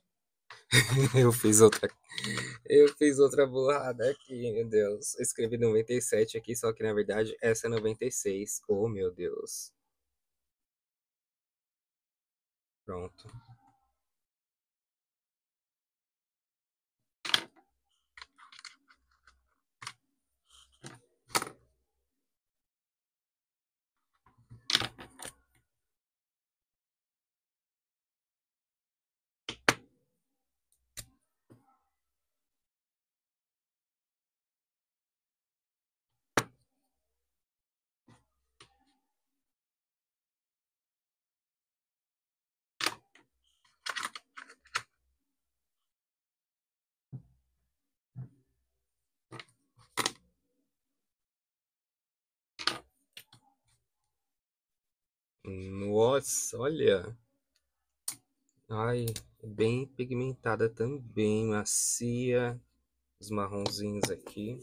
Eu fiz outra. Eu fiz outra burrada aqui, meu Deus. Eu escrevi 97 aqui, só que na verdade essa é 96. Oh, meu Deus. Pronto. Nossa, olha. Ai, bem pigmentada também, macia. Os marronzinhos aqui.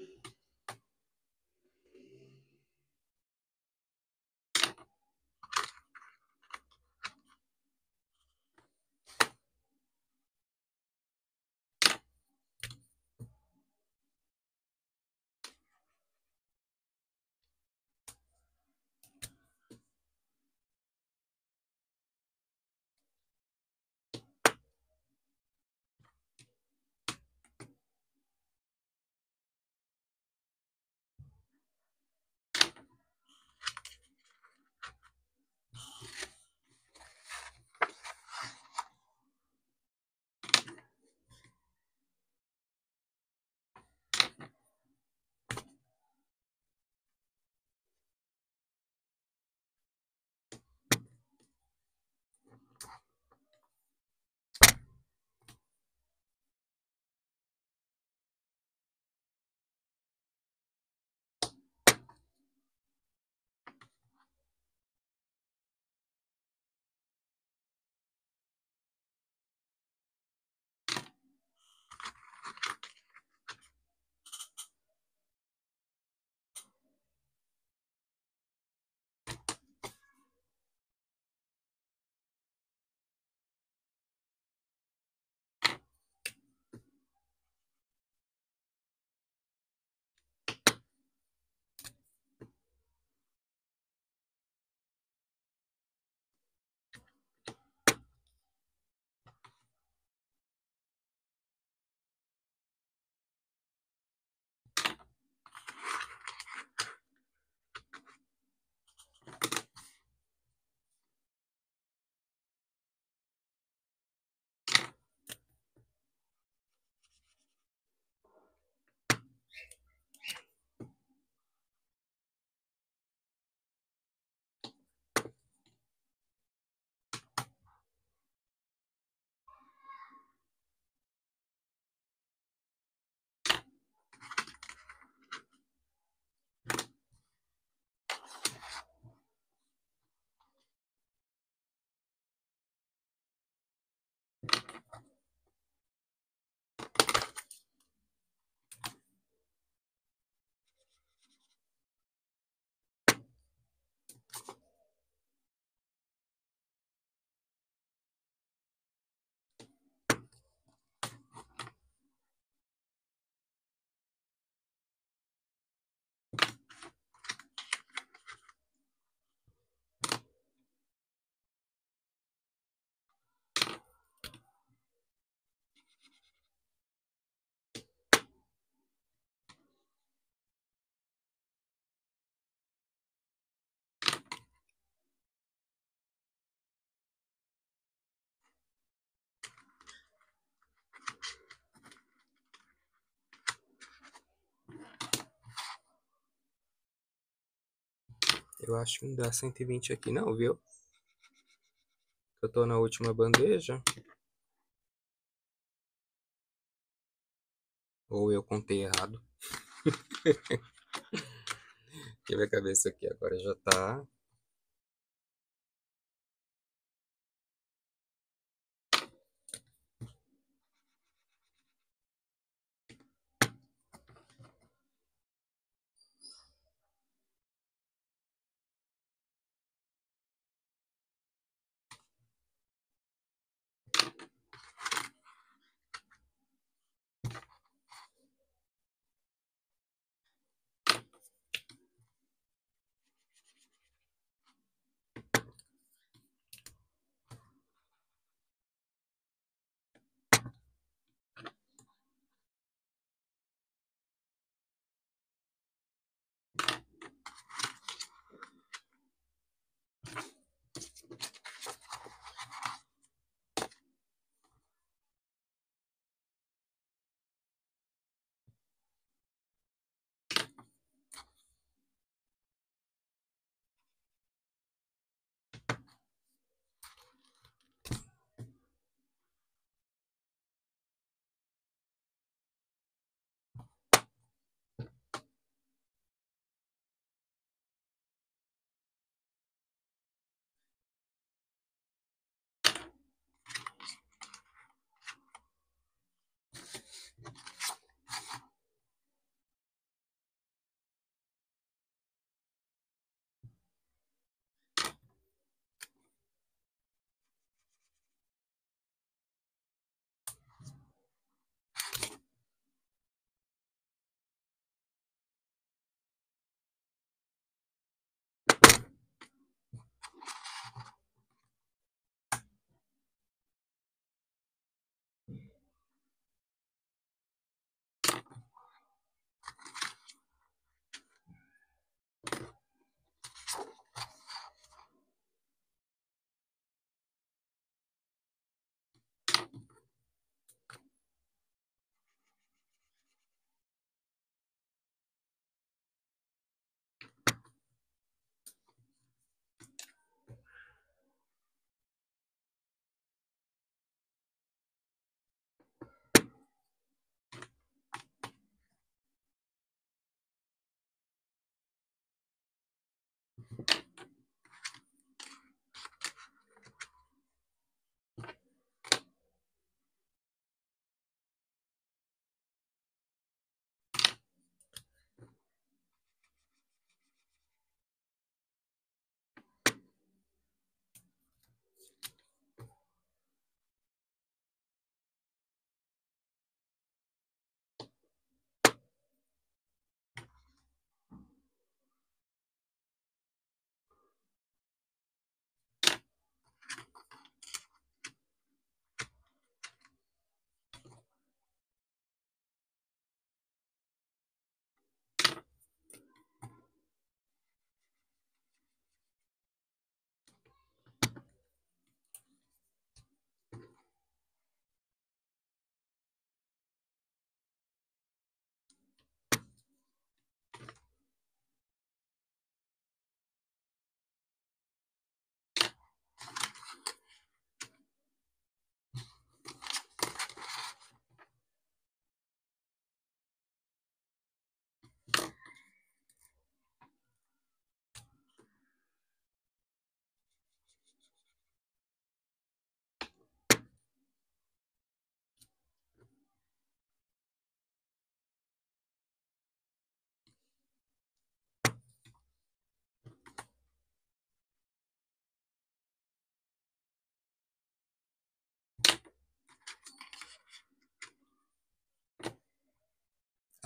Eu acho que não dá 120 aqui não, viu? Eu tô na última bandeja. Ou eu contei errado. Deixa eu cabeça aqui agora já tá.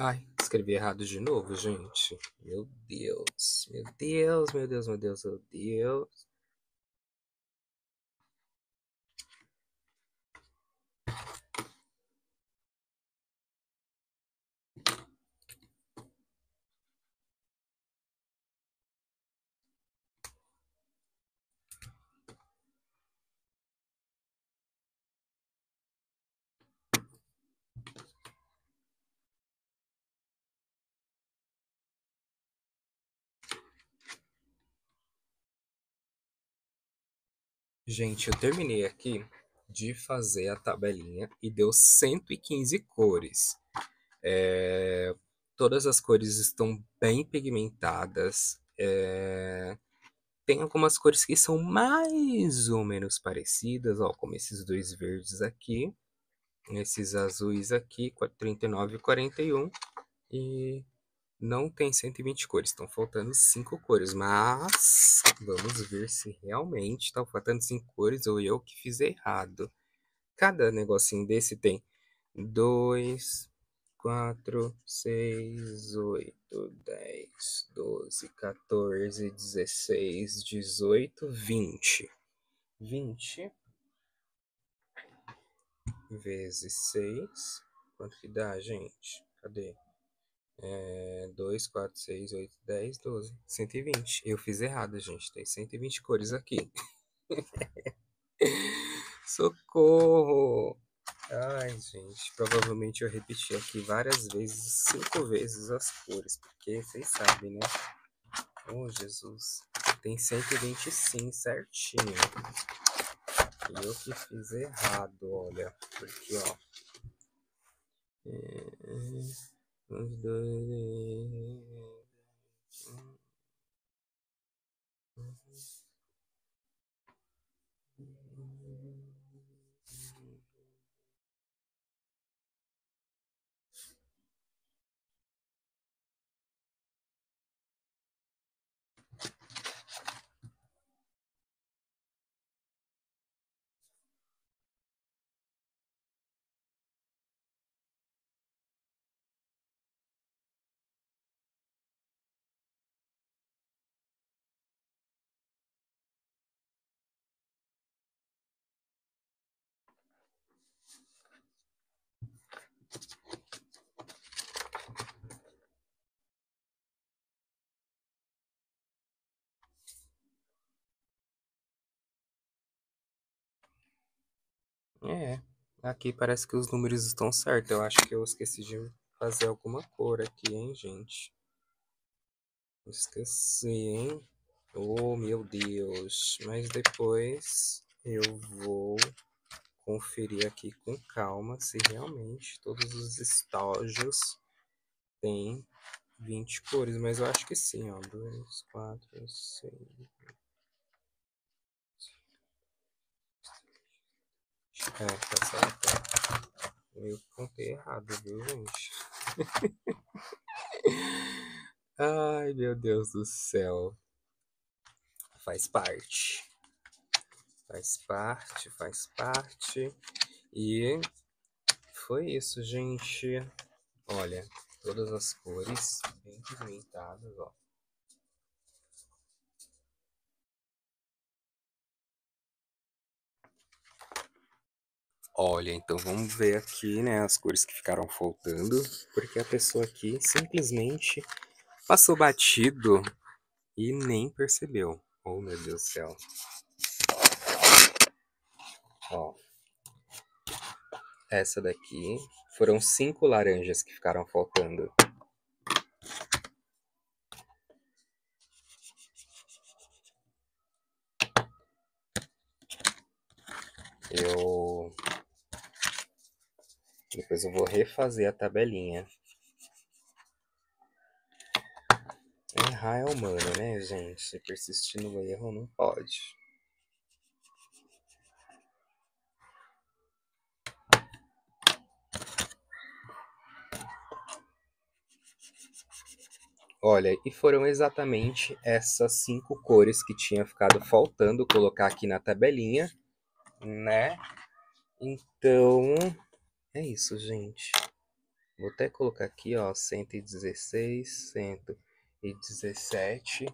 Ai, escrevi errado de novo, gente. Meu Deus, meu Deus, meu Deus, meu Deus, meu Deus. Gente, eu terminei aqui de fazer a tabelinha e deu 115 cores. Todas as cores estão bem pigmentadas. Tem algumas cores que são mais ou menos parecidas, ó, como esses dois verdes aqui, esses azuis aqui, 39 e 41. E não tem 120 cores, estão faltando 5 cores, mas vamos ver se realmente estão faltando 5 cores ou eu que fiz errado. Cada negocinho desse tem 2, 4, 6, 8, 10, 12, 14, 16, 18, 20. 20 vezes 6. Quanto que dá, gente? Cadê? 2, 4, 6, 8, 10, 12. 120. Eu fiz errado, gente. Tem 120 cores aqui. Socorro! Ai, gente. Provavelmente eu repeti aqui várias vezes, 5 vezes as cores. Porque vocês sabem, né? Oh, Jesus. Tem 120 sim, certinho. E eu que fiz errado, olha. Porque, ó. Os dois. Aqui parece que os números estão certos. Eu acho que eu esqueci de fazer alguma cor aqui, hein, gente? Esqueci, hein? Oh, meu Deus. Mas depois eu vou conferir aqui com calma se realmente todos os estágios têm 20 cores. Mas eu acho que sim, ó. 2, 4, 6. Tá certo. Eu contei errado, viu, gente? Ai, meu Deus do céu. Faz parte. Faz parte, faz parte. E foi isso, gente. Olha, todas as cores bem pigmentadas, ó. Olha, então vamos ver aqui, né, as cores que ficaram faltando, porque a pessoa aqui simplesmente passou batido e nem percebeu. Oh, meu Deus do céu. Ó, essa daqui foram 5 laranjas que ficaram faltando. Depois eu vou refazer a tabelinha. Errar é humano, né, gente? Persistir no erro não pode. Olha, e foram exatamente essas 5 cores que tinha ficado faltando colocar aqui na tabelinha, né? Então, é isso, gente. Vou até colocar aqui, ó, 116, 117,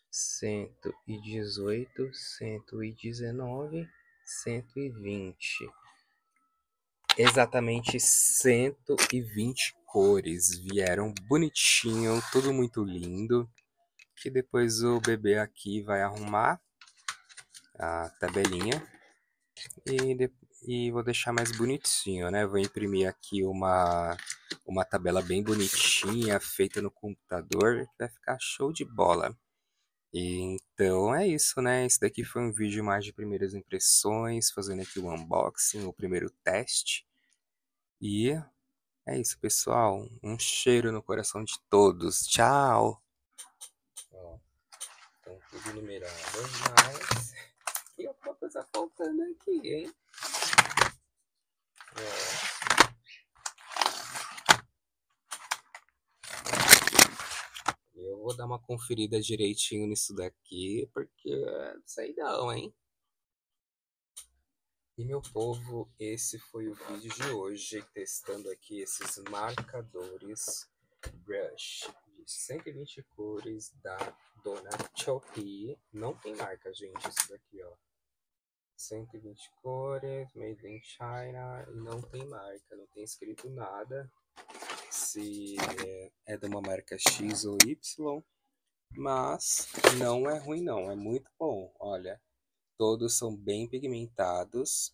118, 119, 120. Exatamente 120 cores. Vieram bonitinho, tudo muito lindo. Que depois o bebê aqui vai arrumar a tabelinha e vou deixar mais bonitinho, né? Vou imprimir aqui uma tabela bem bonitinha, feita no computador, vai ficar show de bola. E então é isso, né? Esse daqui foi um vídeo mais de primeiras impressões, fazendo aqui o unboxing, o primeiro teste. E é isso, pessoal. Um cheiro no coração de todos. Tchau! Ó, estão tudo numerado, mas tem alguma coisa faltando aqui, hein? Eu vou dar uma conferida direitinho nisso daqui, porque não sei não, hein? E meu povo, esse foi o vídeo de hoje, testando aqui esses marcadores brush de 120 cores da Dona Shopee. Não tem marca, gente, isso daqui, ó. 120 cores, made in China, e não tem marca, não tem escrito nada se é de uma marca X ou Y, mas não é ruim não, é muito bom. Olha, todos são bem pigmentados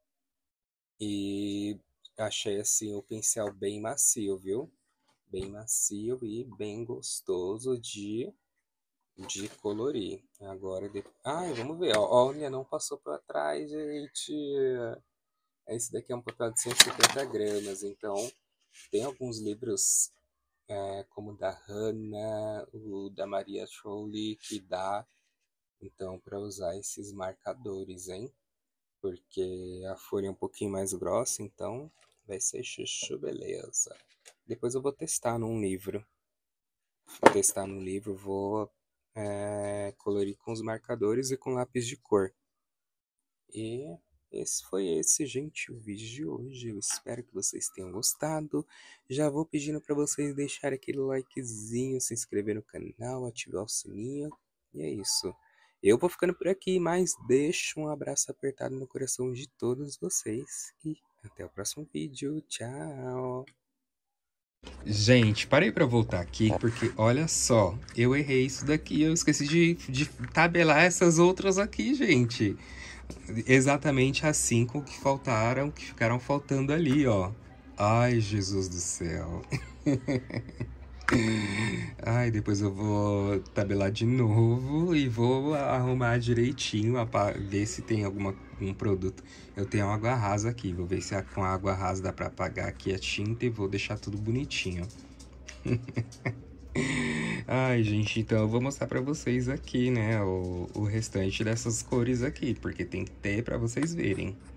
e achei assim o pincel bem macio, viu? Bem macio e bem gostoso de colorir. Agora, ai, vamos ver, ó. Olha, não passou para trás, gente. Esse daqui é um papel de 150 gramas, então tem alguns livros como o da Hannah, o da Maria Trolley, que dá então para usar esses marcadores, hein? Porque a folha é um pouquinho mais grossa, então vai ser chuchu beleza. Depois eu vou testar num livro. Vou testar no livro, vou colorir com os marcadores e com lápis de cor. E esse, gente, o vídeo de hoje. Eu espero que vocês tenham gostado. Já vou pedindo para vocês deixarem aquele likezinho, se inscrever no canal, ativar o sininho. E é isso. Eu vou ficando por aqui, mas deixo um abraço apertado no coração de todos vocês. E até o próximo vídeo. Tchau! Gente, parei para voltar aqui porque olha só, eu errei isso daqui, eu esqueci de tabelar essas outras aqui, gente. Exatamente as 5 que faltaram, que ficaram faltando ali, ó. Ai, Jesus do céu. Ai, depois eu vou tabelar de novo e vou arrumar direitinho, ver se tem algum produto. Eu tenho água rasa aqui, vou ver se com água rasa dá pra apagar aqui a tinta e vou deixar tudo bonitinho. Ai, gente, então eu vou mostrar pra vocês aqui, né, o restante dessas cores aqui, porque tem que ter pra vocês verem.